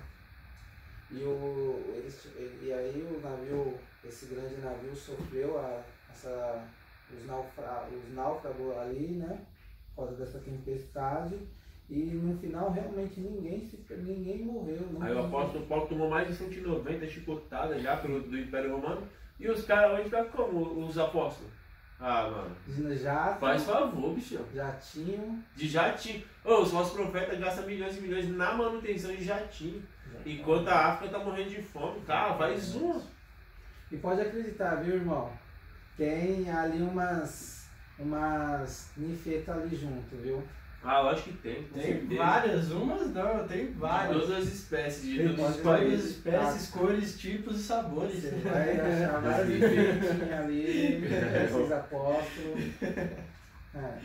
E, o, eles, e aí o navio, esse grande navio sofreu a, essa, os, naufra, os náufragos ali, né? Por causa dessa tempestade. E no final realmente ninguém, se, ninguém morreu. Não Aí o apóstolo Paulo tomou mais de cento e noventa chicotadas já pelo, do Império Romano. E os caras hoje ficam como os apóstolos? Ah, mano. Já Faz favor, bichão. jatinho. De jatinho. Ô, os falsos profetas gastam milhões e milhões na manutenção de jatinho. Enquanto a África tá morrendo de fome. Cara, faz uma. E pode acreditar, viu, irmão? Tem ali umas umas ninfetas ali junto, viu? Ah, lógico que tem. com Tem certeza. várias, umas não, tem De várias. todas as espécies, de Tem todos os de pode- todas as países. espécies, cores, tipos e sabores. Você vai achar várias ninfetinhas ali, esses apóstolos. É.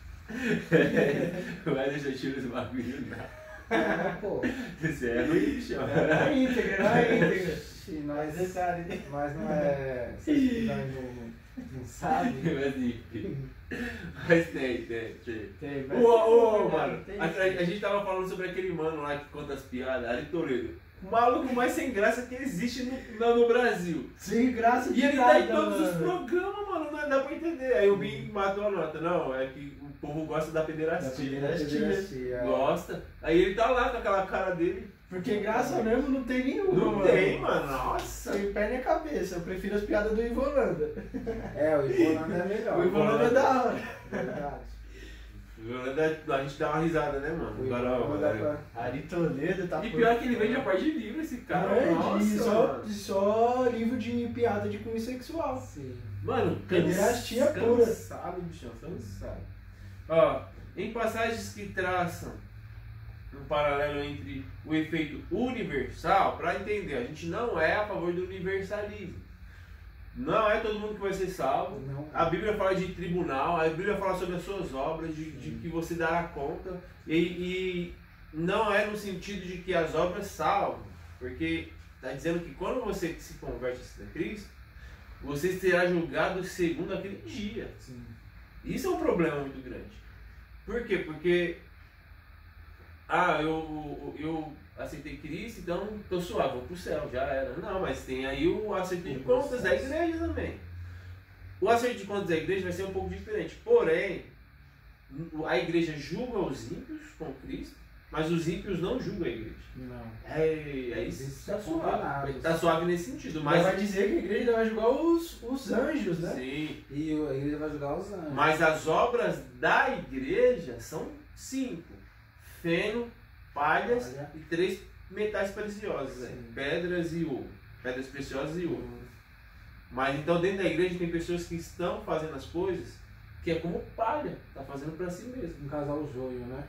Vai deixar tiro do bagulho, não. É, pô. Você é ruim, bichão. Na íntegra, na íntegra. Se Mas nós, detalhe. mas não é. Se nós não, não sabe. Mas enfim. Mas tem, tem, tem. Tem, Ô, ô, ô, tem, mano, tem a, a- sim. a gente tava falando sobre aquele mano lá que conta as piadas, Ari Toledo. O maluco mais sem graça que existe no, no, no Brasil. Sem graça de E ele tá em nada, todos os mano. programas, mano, não dá pra entender. Aí o Bing matou a nota. Não, é que o povo gosta da Da pederastia. pederastia. Pederastia. Gosta. Aí ele tá lá com aquela cara dele. Porque graça mesmo não tem nenhuma, Não mano. tem, mano. Nossa. Sem pé nem cabeça. Eu prefiro as piadas do Ivo Holanda. É, o Ivolanda é melhor. O Ivo Holanda é da hora. Verdade. A gente dá uma risada, né, mano? O Agora, Ivolanda dá ó, pra... Ari Toledo tá E por- pior que ele vende a parte de livro, esse cara. Grande, Nossa, só, mano. só livro de piada de cunho sexual. Sim. Mano, Pederastia cansa- pura. cansado, bichão, cansado. Ó, em passagens que traçam um paralelo entre o efeito universal para entender. A gente não é a favor do universalismo. Não é todo mundo que vai ser salvo. Não. A Bíblia fala de tribunal, a Bíblia fala sobre as suas obras, de, de que você dará conta. E, e não é no sentido de que as obras salvam, porque está dizendo que quando você se converte a Cristo, você será julgado segundo aquele dia. Sim. Isso é um problema muito grande. Por quê? Porque ah, eu, eu aceitei Cristo, então estou suave, vou para o céu, já era. Não, mas tem aí o acerto de contas da igreja também. O acerto de contas da igreja vai ser um pouco diferente. Porém, a igreja julga os ímpios com Cristo, mas os ímpios não julgam a igreja. Não. É, é isso, Isso está é suave. condenado. Está suave nesse sentido. Mas Mas, vai dizer que a igreja vai julgar os, os anjos, né? sim, E a igreja vai julgar os anjos. mas as obras da igreja são cinco: feno, palhas Palha. e três metais preciosos, né? Sim. Pedras e ouro. Pedras preciosas e ouro. Mas então dentro da igreja tem pessoas que estão fazendo as coisas que é como palha, está fazendo para si mesmo. Um casal joio, né?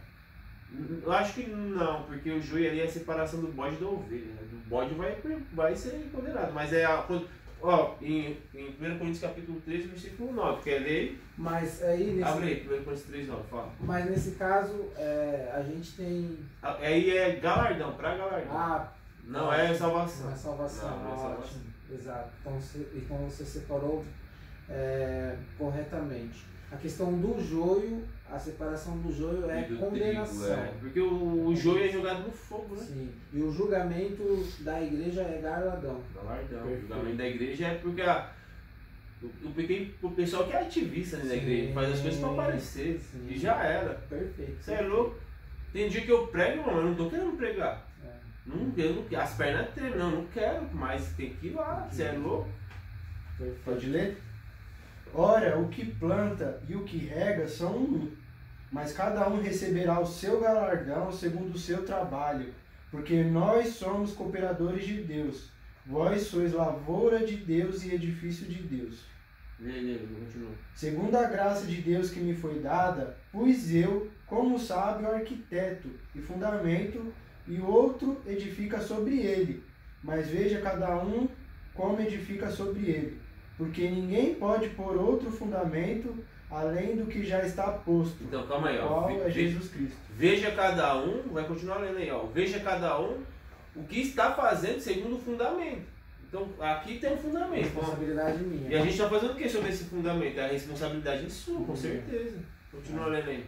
Eu acho que não, porque o joio ali é a separação do bode da ovelha. Né? Do bode vai, vai ser condenado. Mas é a. Ó, em, em primeiro Coríntios capítulo três, versículo nove, quer ler? Mas aí nesse, Abre aí, primeiro Coríntios três, nove, fala. mas nesse caso, é, a gente tem. Aí é galardão, para galardão. Ah, Não é salvação. Não é salvação, Não, não é ótimo. salvação. Exato. Então você, então você separou é, corretamente. A questão do joio, a separação do joio é E do condenação. trigo, é. Porque o, o joio é jogado no fogo, né? Sim. E o julgamento da igreja é galardão. Galardão. O Perfeito. julgamento da igreja é porque a, o, o, pequeno- o pessoal que é ativista né, da Sim. igreja, faz as coisas para aparecer. Sim. E já era. Perfeito. Você é louco? Tem dia que eu prego, mano, eu não tô querendo pregar. É. Não, eu não, as pernas tremem, não, não quero, mas tem que ir lá. Você é louco? Perfeito. Pode ler? Ora, o que planta e o que rega são um, mas cada um receberá o seu galardão segundo o seu trabalho, porque nós somos cooperadores de Deus. Vós sois lavoura de Deus e edifício de Deus. Lê, lê, continua. Segundo a graça de Deus que me foi dada, pus eu, como sábio arquiteto e fundamento, e o outro edifica sobre ele. Mas veja cada um como edifica sobre ele. Porque ninguém pode pôr outro fundamento além do que já está posto. Então, calma aí, ó. Qual Ve- é ve- Jesus Cristo. Veja cada um, vai continuar lendo aí, ó. Veja cada um o que está fazendo segundo o fundamento. Então, aqui tem um fundamento. Responsabilidade minha. E a gente está fazendo o que sobre esse fundamento? É a responsabilidade sua, com Uhum. certeza. Continua lendo aí.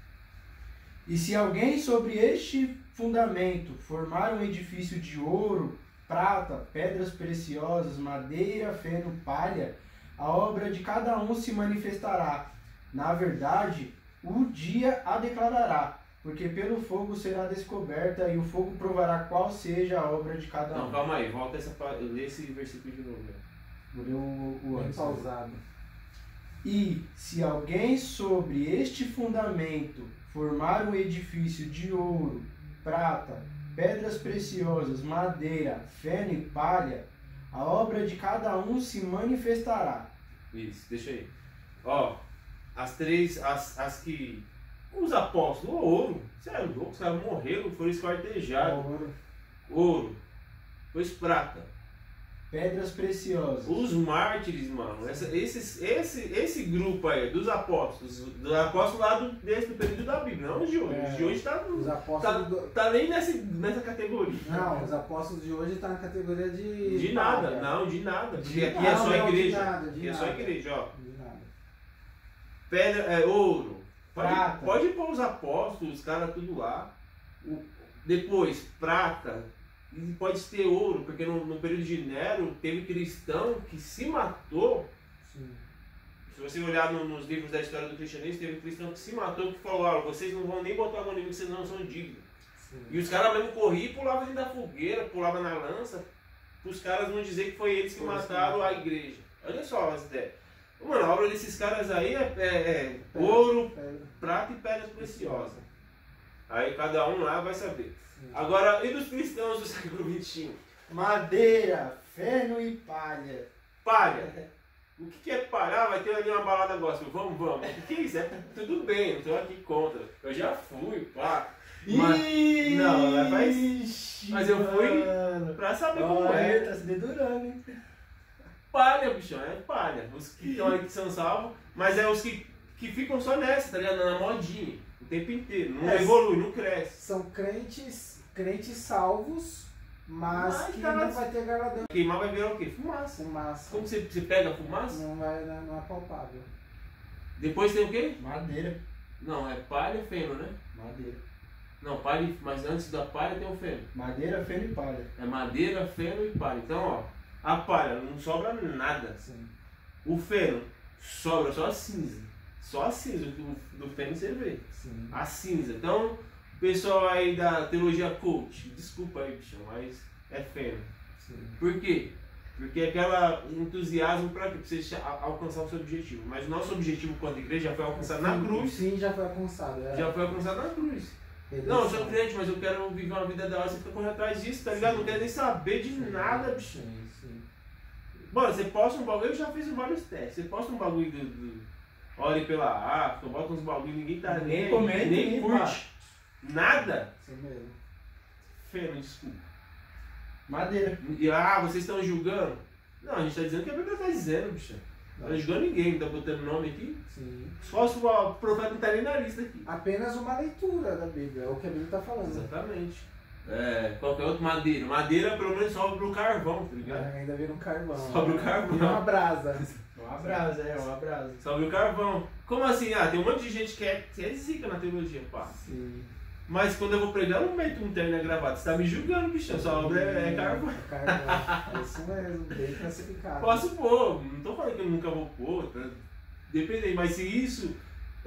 E se alguém sobre este fundamento formar um edifício de ouro, prata, pedras preciosas, madeira, feno, palha, a obra de cada um se manifestará. Na verdade, o dia a declarará, porque pelo fogo será descoberta e o fogo provará qual seja a obra de cada Não, um. calma aí, volta essa pa- lê esse versículo de novo. né? Vou ler o, o Bem antes. pausado. E se alguém sobre este fundamento formar um edifício de ouro, prata, pedras preciosas, madeira, feno e palha, a obra de cada um se manifestará. Isso, deixa aí. Ó, as três, as, as que. Os apóstolos, o ouro. Você é louco, os caras morreram, foram esquartejados. Ouro. Ouro. Depois prata. Pedras preciosas. Os mártires, mano, essa, esses, esse, esse grupo aí, dos apóstolos, dos apóstolos lá do, desse, do período da Bíblia, não os de hoje. É. Os de hoje tá, Os tá, apóstolos do... tá nem nessa, nessa categoria. Não, os apóstolos de hoje estão na categoria de... De nada, palha. não, de nada. Porque De aqui é nada, só não, de igreja. nada, de Aqui é só nada. igreja, ó. De nada. Pedra, é, ouro. Pode, Prata. pode pôr os apóstolos, os caras tudo lá. O- depois, prata. E pode ter ouro, porque no, no período de Nero teve cristão que se matou. Sim. Se você olhar no- nos livros da história do cristianismo, teve cristão que se matou, que falou: olha, vocês não vão nem botar a mão em mim, vocês não são dignos. Sim. E os caras mesmo corriam e pulavam dentro da fogueira, pulavam na lança, para os caras não dizer que foi eles que Foi eles que mataram a mataram. igreja. Olha só as ideias. Mano, a obra desses caras aí é, é- é Pedra, ouro, pedra. prata e pedras preciosas. Aí cada um lá vai saber. Sim. Agora, e dos cristãos do século vinte e um? Madeira, feno e palha. Palha. O que que é palha? Ah, vai ter ali uma balada gospel. Vamos, vamos. O que que é isso? É tudo bem, não estou aqui contra. Eu já fui, pá. Mas, Ih, não, mas, mas eu fui mano. pra saber como Olha, é. tá se dedurando, hein? Palha, bichão, é palha. Os que estão aí que são salvos, mas é os que, que ficam só nessa, tá ligado? Na modinha, o tempo inteiro. Não É, evolui, não cresce. São crentes, crentes salvos, mas, Mas que tá não nas- vai ter galadão. Queimar vai virar o quê? Fumaça. Fumaça. Como você, você pega a fumaça? Não, vai, não é palpável. Depois tem o quê? Madeira. Não, é palha e feno, né? Madeira. Não, palha, e- mas antes da palha tem o feno. Madeira, feno e palha. É madeira, feno e palha. Então, ó, a palha não sobra nada. Sim. O feno sobra só a cinza. Só a cinza do, do feno você vê. Sim. A cinza. Então, o pessoal aí da teologia coach, desculpa aí, bichão, mas é feno. Sim. Por quê? Porque é aquela entusiasmo para quê? Pra você cha- a- alcançar o seu objetivo. Mas o nosso objetivo quanto igreja já foi alcançado na Sim, cruz. Sim, já foi alcançado. É. Já foi alcançado na cruz. Redenção. Não, eu sou crente, mas eu quero viver uma vida da hora, você fica correndo atrás disso, tá ligado? Não quero nem saber de nada, bicho. Sim, sim. Mano, você posta um bagulho, eu já fiz vários testes. Você posta um bagulho do. do Ore pela África, bota uns bagulho, ninguém tá Nem nem, aí, comenta, nem nem curte. Nada. Isso mesmo. Feno, desculpa. Madeira. E, ah, vocês estão julgando? Não, a gente tá dizendo o que a Bíblia tá dizendo, bicho. Não tá julgando ninguém, não tá botando nome aqui. Sim. Só se o profeta não tá nem na lista aqui. Apenas uma leitura da Bíblia, é o que a Bíblia está falando. Exatamente. É, qualquer outro madeira. Madeira pelo menos sobra pro carvão, tá ligado? É, ainda vira um carvão. Sobra o carvão. Vira uma brasa. Um abraço, é, um abraço. Sobra o carvão. Como assim? Ah, tem um monte de gente que é, que é zica na teologia, pá. Sim. Mas quando eu vou pregar, eu não meto um terno e gravata. Você tá me julgando, bicho. Sua obra é, é carvão. É carvão. É isso mesmo, bem classificado. Posso pôr, não tô falando que eu nunca vou pôr, tá? Depende, mas se isso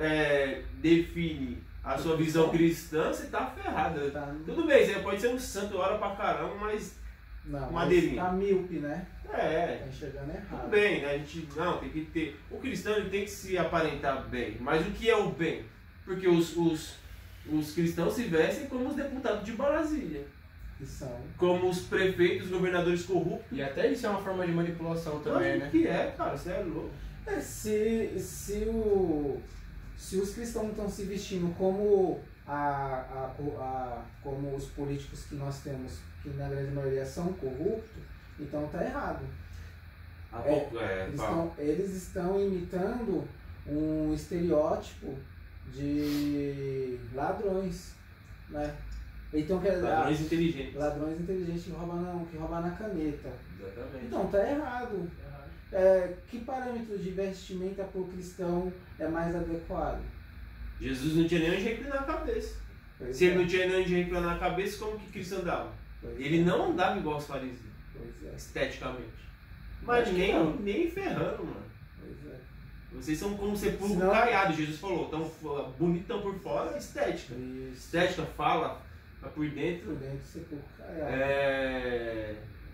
é, define a sua visão cristã, você tá ferrado. Tá- Tudo bem, você pode ser um santo, ora pra caramba, mas Não, Madeirinha. mas tá míope, né? é, Tá enxergando errado. tudo bem, né? A gente não tem que ter. O cristão ele tem que se aparentar bem, mas o que é o bem? Porque os, os, os cristãos se vestem como os deputados de Brasília, Que são. como os prefeitos, governadores corruptos. E até isso é uma forma de manipulação também, Mas né? o que é, cara? Você é louco. É, se, se, o, se os cristãos estão se vestindo como, a, a, a, como os políticos que nós temos, que na grande maioria são corruptos, então tá errado. Há É, pouco, é, Eles fala. estão, eles estão imitando um estereótipo de ladrões, né? Então, quer dizer, Ladrões inteligentes. ladrões inteligentes que roubam na, que roubam na caneta. Exatamente. Então, tá errado. É, que parâmetro de vestimenta para o cristão é mais adequado? Jesus não tinha nem onde reclinar a cabeça. Pois Se é, ele não tinha nem onde reclinar a cabeça, como que Cristo andava? pois Ele é, não andava igual os fariseus, Pois é, esteticamente. Mas Acho que nem, não. nem ferrando, mano. pois é. Vocês são como sepulcro Senão- caiado, Jesus falou. Tão bonitão por fora, estética. Isso. Estética, fala, mas por dentro. Por dentro você pouco caiado. É,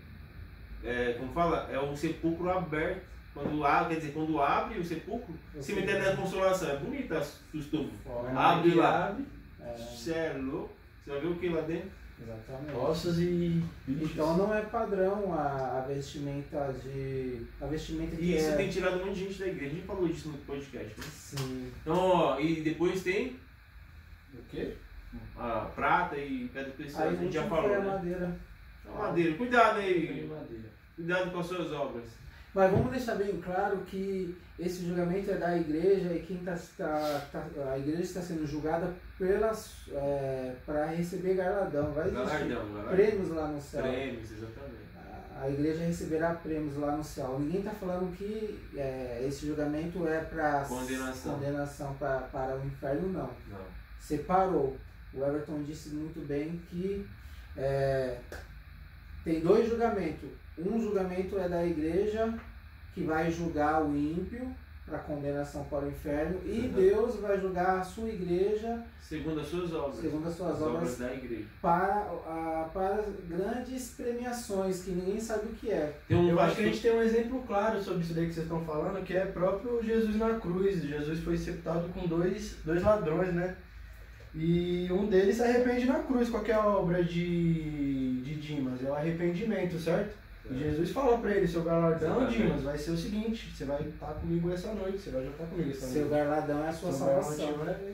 é, como fala? É um sepulcro aberto. Quando abre, quer dizer, quando abre o sepulcro, Você cemitério da consolação. É bonita os tubos. Fora. Abre lá. Abre. É, Você é louco? Você vai ver o que lá dentro? exatamente. Ossos e bichos. Então não é padrão a, a vestimenta de. A vestimenta que E isso é. tem tirado um monte de gente da igreja. A gente falou disso no podcast. Né? Sim. Então, ó, e depois tem O quê? a prata e pedra preciosa. Aí A gente já último falou, foi a né? madeira. Então, madeira. Cuidado De aí. madeira. Cuidado com as suas obras. Mas vamos deixar bem claro que esse julgamento é da igreja e quem tá, tá, tá- a igreja está sendo julgada pelas é, para receber galardão. Vai existir Galardão, galardão. prêmios lá no céu. Prêmios, exatamente. A- A igreja receberá prêmios lá no céu. Ninguém está falando que é, esse julgamento é para Condenação. condenação pra, para o inferno, não. Não. Separou. O Everton disse muito bem que é, tem dois julgamentos. Um julgamento é da igreja, que vai julgar o ímpio para condenação para o inferno, e Uhum. Deus vai julgar a sua igreja, Segundo as suas obras. segundo as suas as obras, obras da igreja. para, a, para grandes premiações, que ninguém sabe o que é. Tem um Eu acho que a pastor- gente tem um exemplo claro sobre isso daí que vocês estão falando, que é próprio Jesus na cruz. Jesus foi sepultado com dois, dois ladrões, né? E um deles se arrepende na cruz. Qual que é a obra de, de Dimas? É o arrependimento, certo? E Jesus fala pra ele, seu galardão, Exatamente. Dimas, vai ser o seguinte, você vai estar comigo essa noite, você vai jantar comigo essa Seu noite. galardão é a sua Seu salvação. galardão é isso.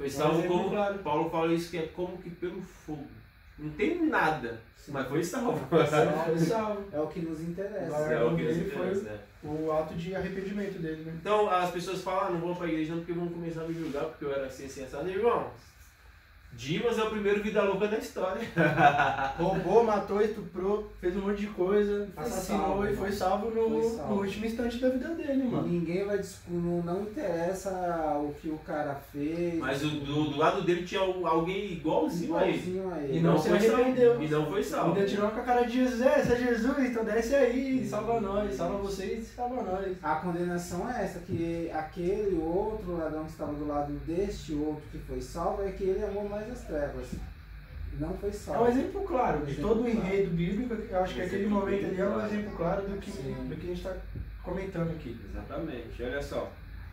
Foi salvo exemplo como, claro. Paulo fala isso, que é como que pelo fogo. Não tem nada, Sim. mas foi salvo. Foi salvo. É o que nos interessa. Agora, É o que nos ele foi- interessa, né? O ato de arrependimento dele, né? Então as pessoas falam, ah, não vou pra igreja não porque vão começar a me julgar porque eu era assim, assim, assado. Irmãos, Dimas é o primeiro vida louca da história. Roubou, matou, estuprou, fez um monte de coisa, Foi assassinou salvo, e foi mano. salvo no, Foi salvo. no último instante da vida dele, E mano. ninguém vai discutir, não, não interessa o que o cara fez. Mas o, do, do lado dele tinha um- alguém igualzinho a ele. igualzinho a E ele. não, não se foi salvo. arrependeu. E não foi salvo. Ainda tirou com a cara de Jesus, é, esse é Jesus, então desce aí, salva nós, salva vocês, salva nós. A condenação é essa, que aquele outro ladrão que estava do lado deste outro que foi salvo, é que ele amou mais as trevas. Não foi É salvo. um exemplo claro de Exemplo todo o claro. enredo bíblico, eu acho que aquele Exemplo momento bem ali é um claro. exemplo claro do que, Sim. do que a gente está comentando aqui. Exatamente, olha só.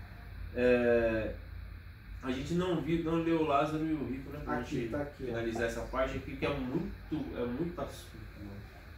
É, a gente não viu, não leu Lázaro e o Rico, né? Pra Aqui, gente tá aqui, ó. finalizar essa parte aqui que é muito, é muito assunto. Mano.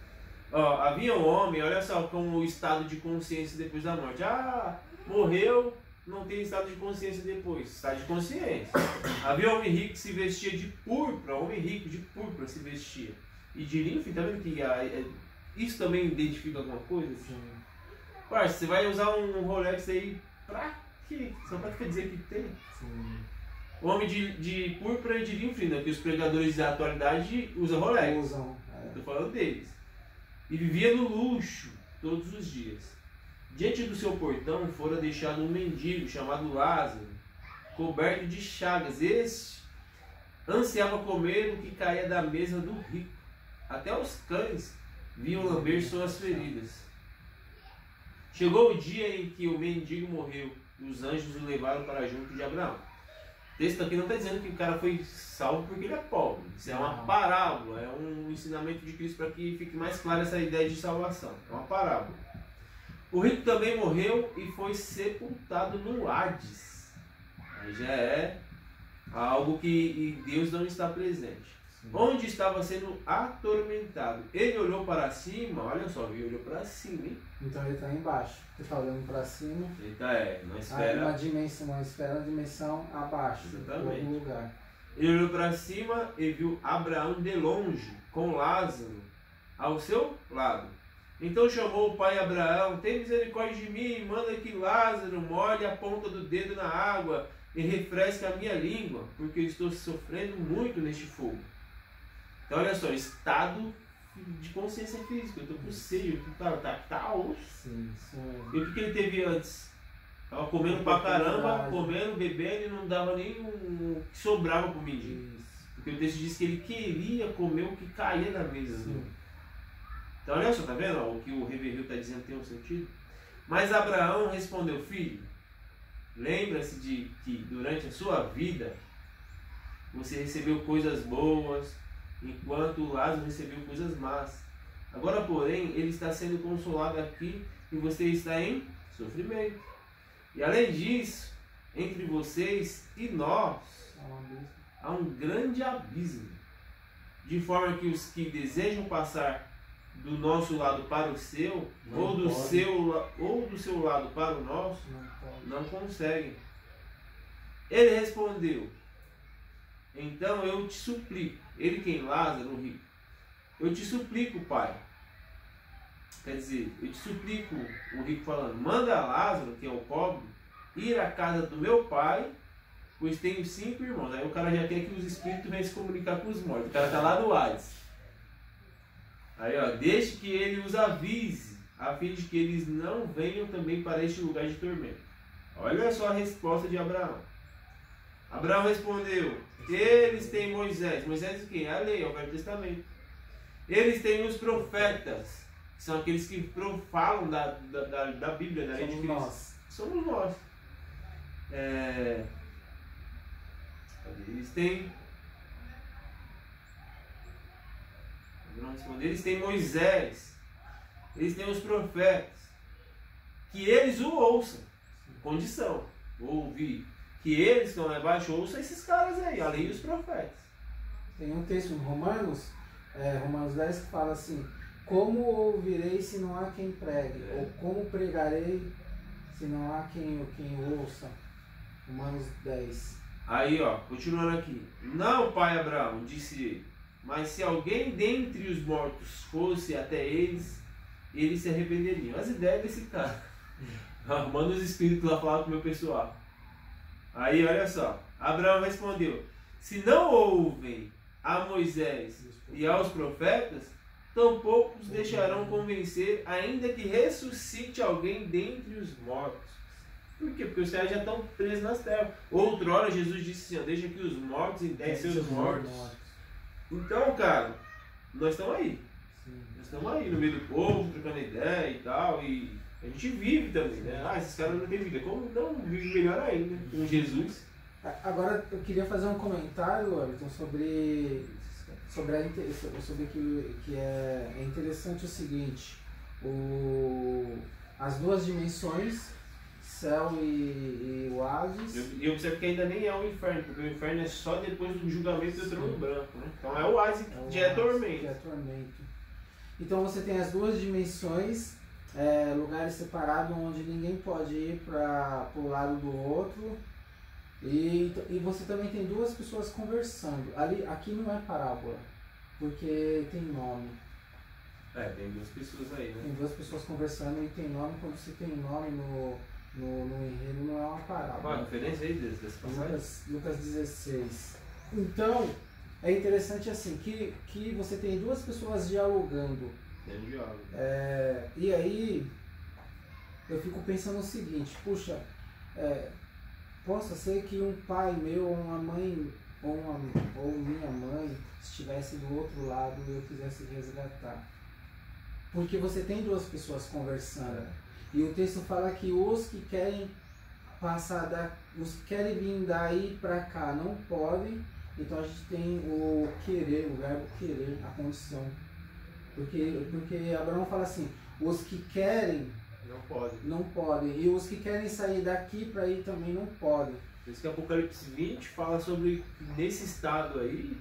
Ó, havia um homem, olha só como o estado de consciência depois da morte. Ah, morreu, não tem estado de consciência depois. Estado de consciência. Havia um homem rico que se vestia de púrpura, homem rico de púrpura se vestia. E de linho, tá vendo que a- é- isso também identifica alguma coisa? Sim. Parça, você vai usar um Rolex aí pra quê? Só pra quer dizer que tem. Sim. O homem de, de púrpura e de linho fino, né? Que os pregadores da atualidade usam Rolex. Usam. é. Estou falando deles. E vivia no luxo todos os dias. Diante do seu portão fora deixado um mendigo chamado Lázaro, coberto de chagas. Este ansiava comer o que caía da mesa do rico. Até os cães vinham lamber suas feridas. Chegou o dia em que o mendigo morreu e os anjos o levaram para junto de Abraão. O texto aqui não está dizendo que o cara foi salvo porque ele é pobre. Isso é uma Não. parábola, é um ensinamento de Cristo para que fique mais clara essa ideia de salvação. É uma parábola. O rico também morreu e foi sepultado no Hades. Aí já é algo que Deus não está presente. Onde estava sendo atormentado. Ele olhou para cima, olha só, ele olhou para cima, hein? Então ele está embaixo. Você está olhando para cima. Eita, é, não Aí espera. uma dimensão, uma esfera, uma dimensão abaixo. Exatamente. Em algum lugar. Ele olhou para cima e viu Abraão de longe, com Lázaro ao seu lado. Então chamou o pai Abraão: tem misericórdia de mim, manda que Lázaro molhe a ponta do dedo na água e refresque a minha língua, porque eu estou sofrendo muito neste fogo. Então olha só, estado de consciência física, eu estou com sede, eu tô, tá, tá, tá osso. Sim, sim. E o que, que ele teve antes? Tava comendo pra caramba, comendo, bebendo e não dava nem um que sobrava pro mendigo. Isso. Porque o texto diz que ele queria comer o que caía na mesa. Sim. Então olha só, tá vendo? Ó, o que o Reveril está dizendo tem um sentido. Mas Abraão respondeu: filho, lembra-se de que durante a sua vida você recebeu coisas boas, enquanto Lázaro recebeu coisas más. Agora, porém, ele está sendo consolado aqui e você está em sofrimento. E além disso, entre vocês e nós É um abismo. há um grande abismo, de forma que os que desejam passar do nosso lado para o seu, Não ou do pode. seu, la- ou do seu lado para o nosso, Não pode. não conseguem. Ele respondeu: então eu te suplico, ele quem? Lázaro, o rico, eu te suplico, pai. Quer dizer, eu te suplico, o rico falando, manda Lázaro, que é o pobre, ir à casa do meu pai, pois tenho cinco irmãos. Aí o cara já quer que os espíritos venham se comunicar com os mortos. O cara tá lá no Hades. Aí ó, deixe que ele os avise, a fim de que eles não venham também para este lugar de tormento. Olha só a resposta de Abraão. Abraão respondeu: eles têm Moisés. Moisés é quem? A lei, é o Velho Testamento. Eles têm os profetas, que são aqueles que pro- falam da, da, da, da Bíblia, da lei de Somos Cristo. nós. Somos nós. É... Eles têm. Abraão respondeu: eles têm Moisés. Eles têm os profetas. Que eles o ouçam. Condição. Ouvir. Que eles que estão lá embaixo ouçam esses caras aí, além dos profetas. Tem um texto em Romanos, é, Romanos dez, que fala assim: como ouvirei se não há quem pregue? É. Ou como pregarei se não há quem, quem ouça? Romanos dez. Aí, ó, continuando aqui. Não, pai Abraão, disse ele, mas se alguém dentre os mortos fosse até eles, eles se arrependeriam. As ideias desse cara. Manda os espíritos lá falar com o meu pessoal. Aí, olha só. Abraão respondeu, se não ouvem a Moisés e aos profetas, tampouco os deixarão convencer, ainda que ressuscite alguém dentre os mortos. Por quê? Porque os caras já estão presos nas trevas. Outrora Jesus disse assim, ó, deixa que os mortos enterrem seus mortos. Então, cara, nós estamos aí. Nós estamos aí no meio do povo, trocando ideia e tal, e a gente vive também, né? Ah, esses caras não têm vida. Como não vive melhor ainda com Jesus? Agora eu queria fazer um comentário, Everton, sobre, sobre, a, sobre que, que é, é interessante o seguinte, o, as duas dimensões, céu e, e o Hades. E eu observo que ainda nem é o inferno, porque o inferno é só depois do julgamento do trono branco, né? Então é o Hades é que é tormento. Que é tormento. Então você tem as duas dimensões, é, lugares separados onde ninguém pode ir para o lado do outro. E, e você também tem duas pessoas conversando. Ali, aqui não é parábola, porque tem nome. É, tem duas pessoas aí, né? Tem duas pessoas conversando e tem nome. Quando você tem nome no, no, no enredo, não é uma parábola. Qual a diferença aí desse, desse passagem? Lucas, Lucas dezesseis. Então, é interessante assim, que, que você tem duas pessoas dialogando. Tem um diálogo. É, e aí, eu fico pensando o seguinte, puxa, é, possa ser que um pai meu ou uma mãe ou, uma, ou minha mãe estivesse do outro lado e eu quisesse resgatar. Porque você tem duas pessoas conversando. E o texto fala que os que querem passar da, os que querem vir daí para cá não podem. Então a gente tem o querer, o verbo querer, a condição. Porque, porque Abraão fala assim, os que querem não podem. Não podem. E os que querem sair daqui para ir também não podem. Por isso que Apocalipse vinte fala sobre, nesse estado aí,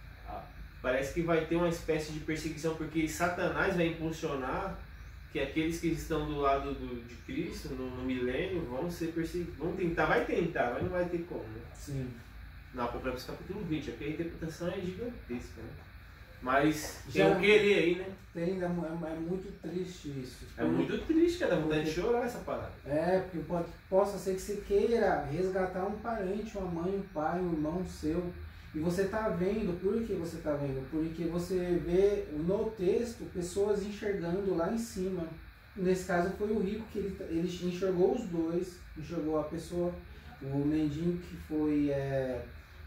parece que vai ter uma espécie de perseguição, porque Satanás vai impulsionar que aqueles que estão do lado do, de Cristo, no, no milênio, vão ser perseguidos. Vão tentar, vai tentar, mas não vai ter como. Né? Sim. No Apocalipse capítulo vinte, aqui a interpretação é gigantesca, né? Mas Já tem o querer aí, né? Tem, é, é muito triste isso. É muito triste, cara, dá vontade de chorar essa parada. É, porque pode, possa ser que você queira resgatar um parente, uma mãe, um pai, um irmão seu. E você está vendo, por que você está vendo? Porque você vê no texto pessoas enxergando lá em cima. Nesse caso foi o rico que ele, ele enxergou os dois, enxergou a pessoa, o mendigo que foi é,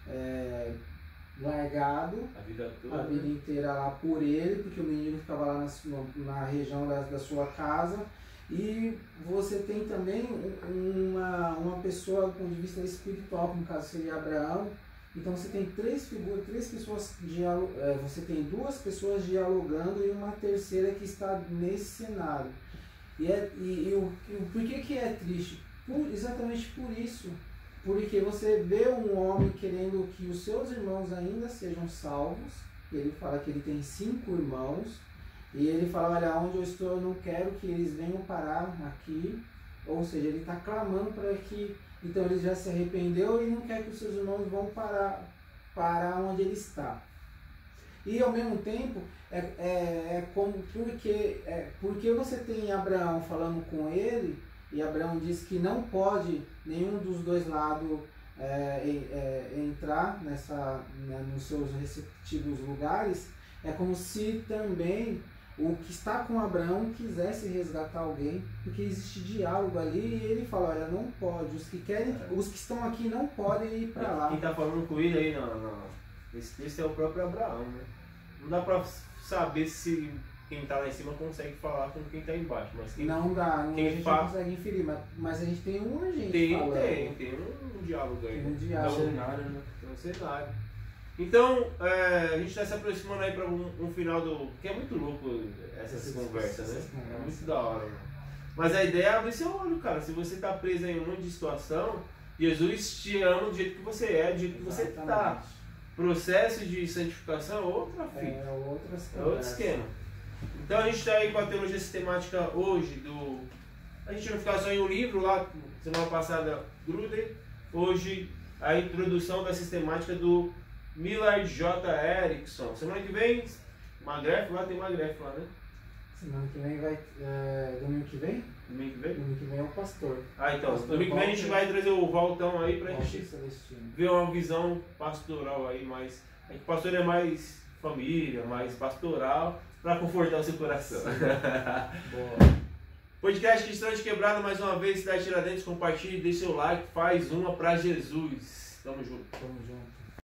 é, largado a vida, toda, a vida né? inteira lá por ele, porque o mendigo ficava lá na, na região da, da sua casa. E você tem também uma, uma pessoa do ponto de vista espiritual, que no caso seria Abraão. Então você tem três figuras, três pessoas dialog... é, você tem duas pessoas dialogando e uma terceira que está nesse cenário. E, é, e, e, o, e o por que que é triste? Por, exatamente por isso. Porque você vê um homem querendo que os seus irmãos ainda sejam salvos. Ele fala que ele tem cinco irmãos. E ele fala, olha, onde eu estou eu não quero que eles venham parar aqui. Ou seja, ele está clamando para que... Então ele já se arrependeu e não quer que os seus irmãos vão parar, parar onde ele está. E ao mesmo tempo, é, é, é como porque, é, porque você tem Abraão falando com ele, e Abraão diz que não pode nenhum dos dois lados é, é, entrar nessa, né, nos seus respectivos lugares, é como se também o que está com Abraão quisesse resgatar alguém, porque existe diálogo ali e ele fala, olha, não pode, os que querem, os que estão aqui não podem ir para lá. Quem está falando com ele aí não, não, nesse texto é o próprio Abraão, né? Não dá para saber se quem está lá em cima consegue falar com quem está embaixo, mas quem, não dá, não, quem a gente fala, não consegue inferir, mas, mas a gente tem um agente tem, falando. tem, tem um, um diálogo aí. Tem um diálogo. Então, cenário, né? Tem um cenário. Então, é, a gente está se aproximando aí para um, um final do... que é muito louco essas Essas conversas, né? conversas. É muito da hora, né? Mas a ideia é abrir seu olho, cara. Se você está preso em um monte de situação, Jesus te ama do jeito que você é, do jeito que você está. Exatamente. Processo de santificação é outra fita. É, outras É outro esquema. Então a gente está aí com a teologia sistemática hoje do... A gente não ficar só em um livro lá, semana passada, Gruden. Hoje a introdução da sistemática do Millard J. Erickson. Semana que vem, Magref, lá tem Magref lá, né? Semana que vem vai. É, domingo que vem? Domingo que vem? Domingo que vem é o pastor. Ah, então, Pastor domingo que vem a gente Walter. vai trazer o Valtão aí pra Walter gente Celestino. ver uma visão pastoral aí, mais. É que o pastor é mais família, mais pastoral, pra confortar o seu coração. Boa. Podcast Cristão de Quebrada, mais uma vez, Cidade Tiradentes, compartilhe, deixe seu like, faz uma pra Jesus. Tamo junto. Tamo junto.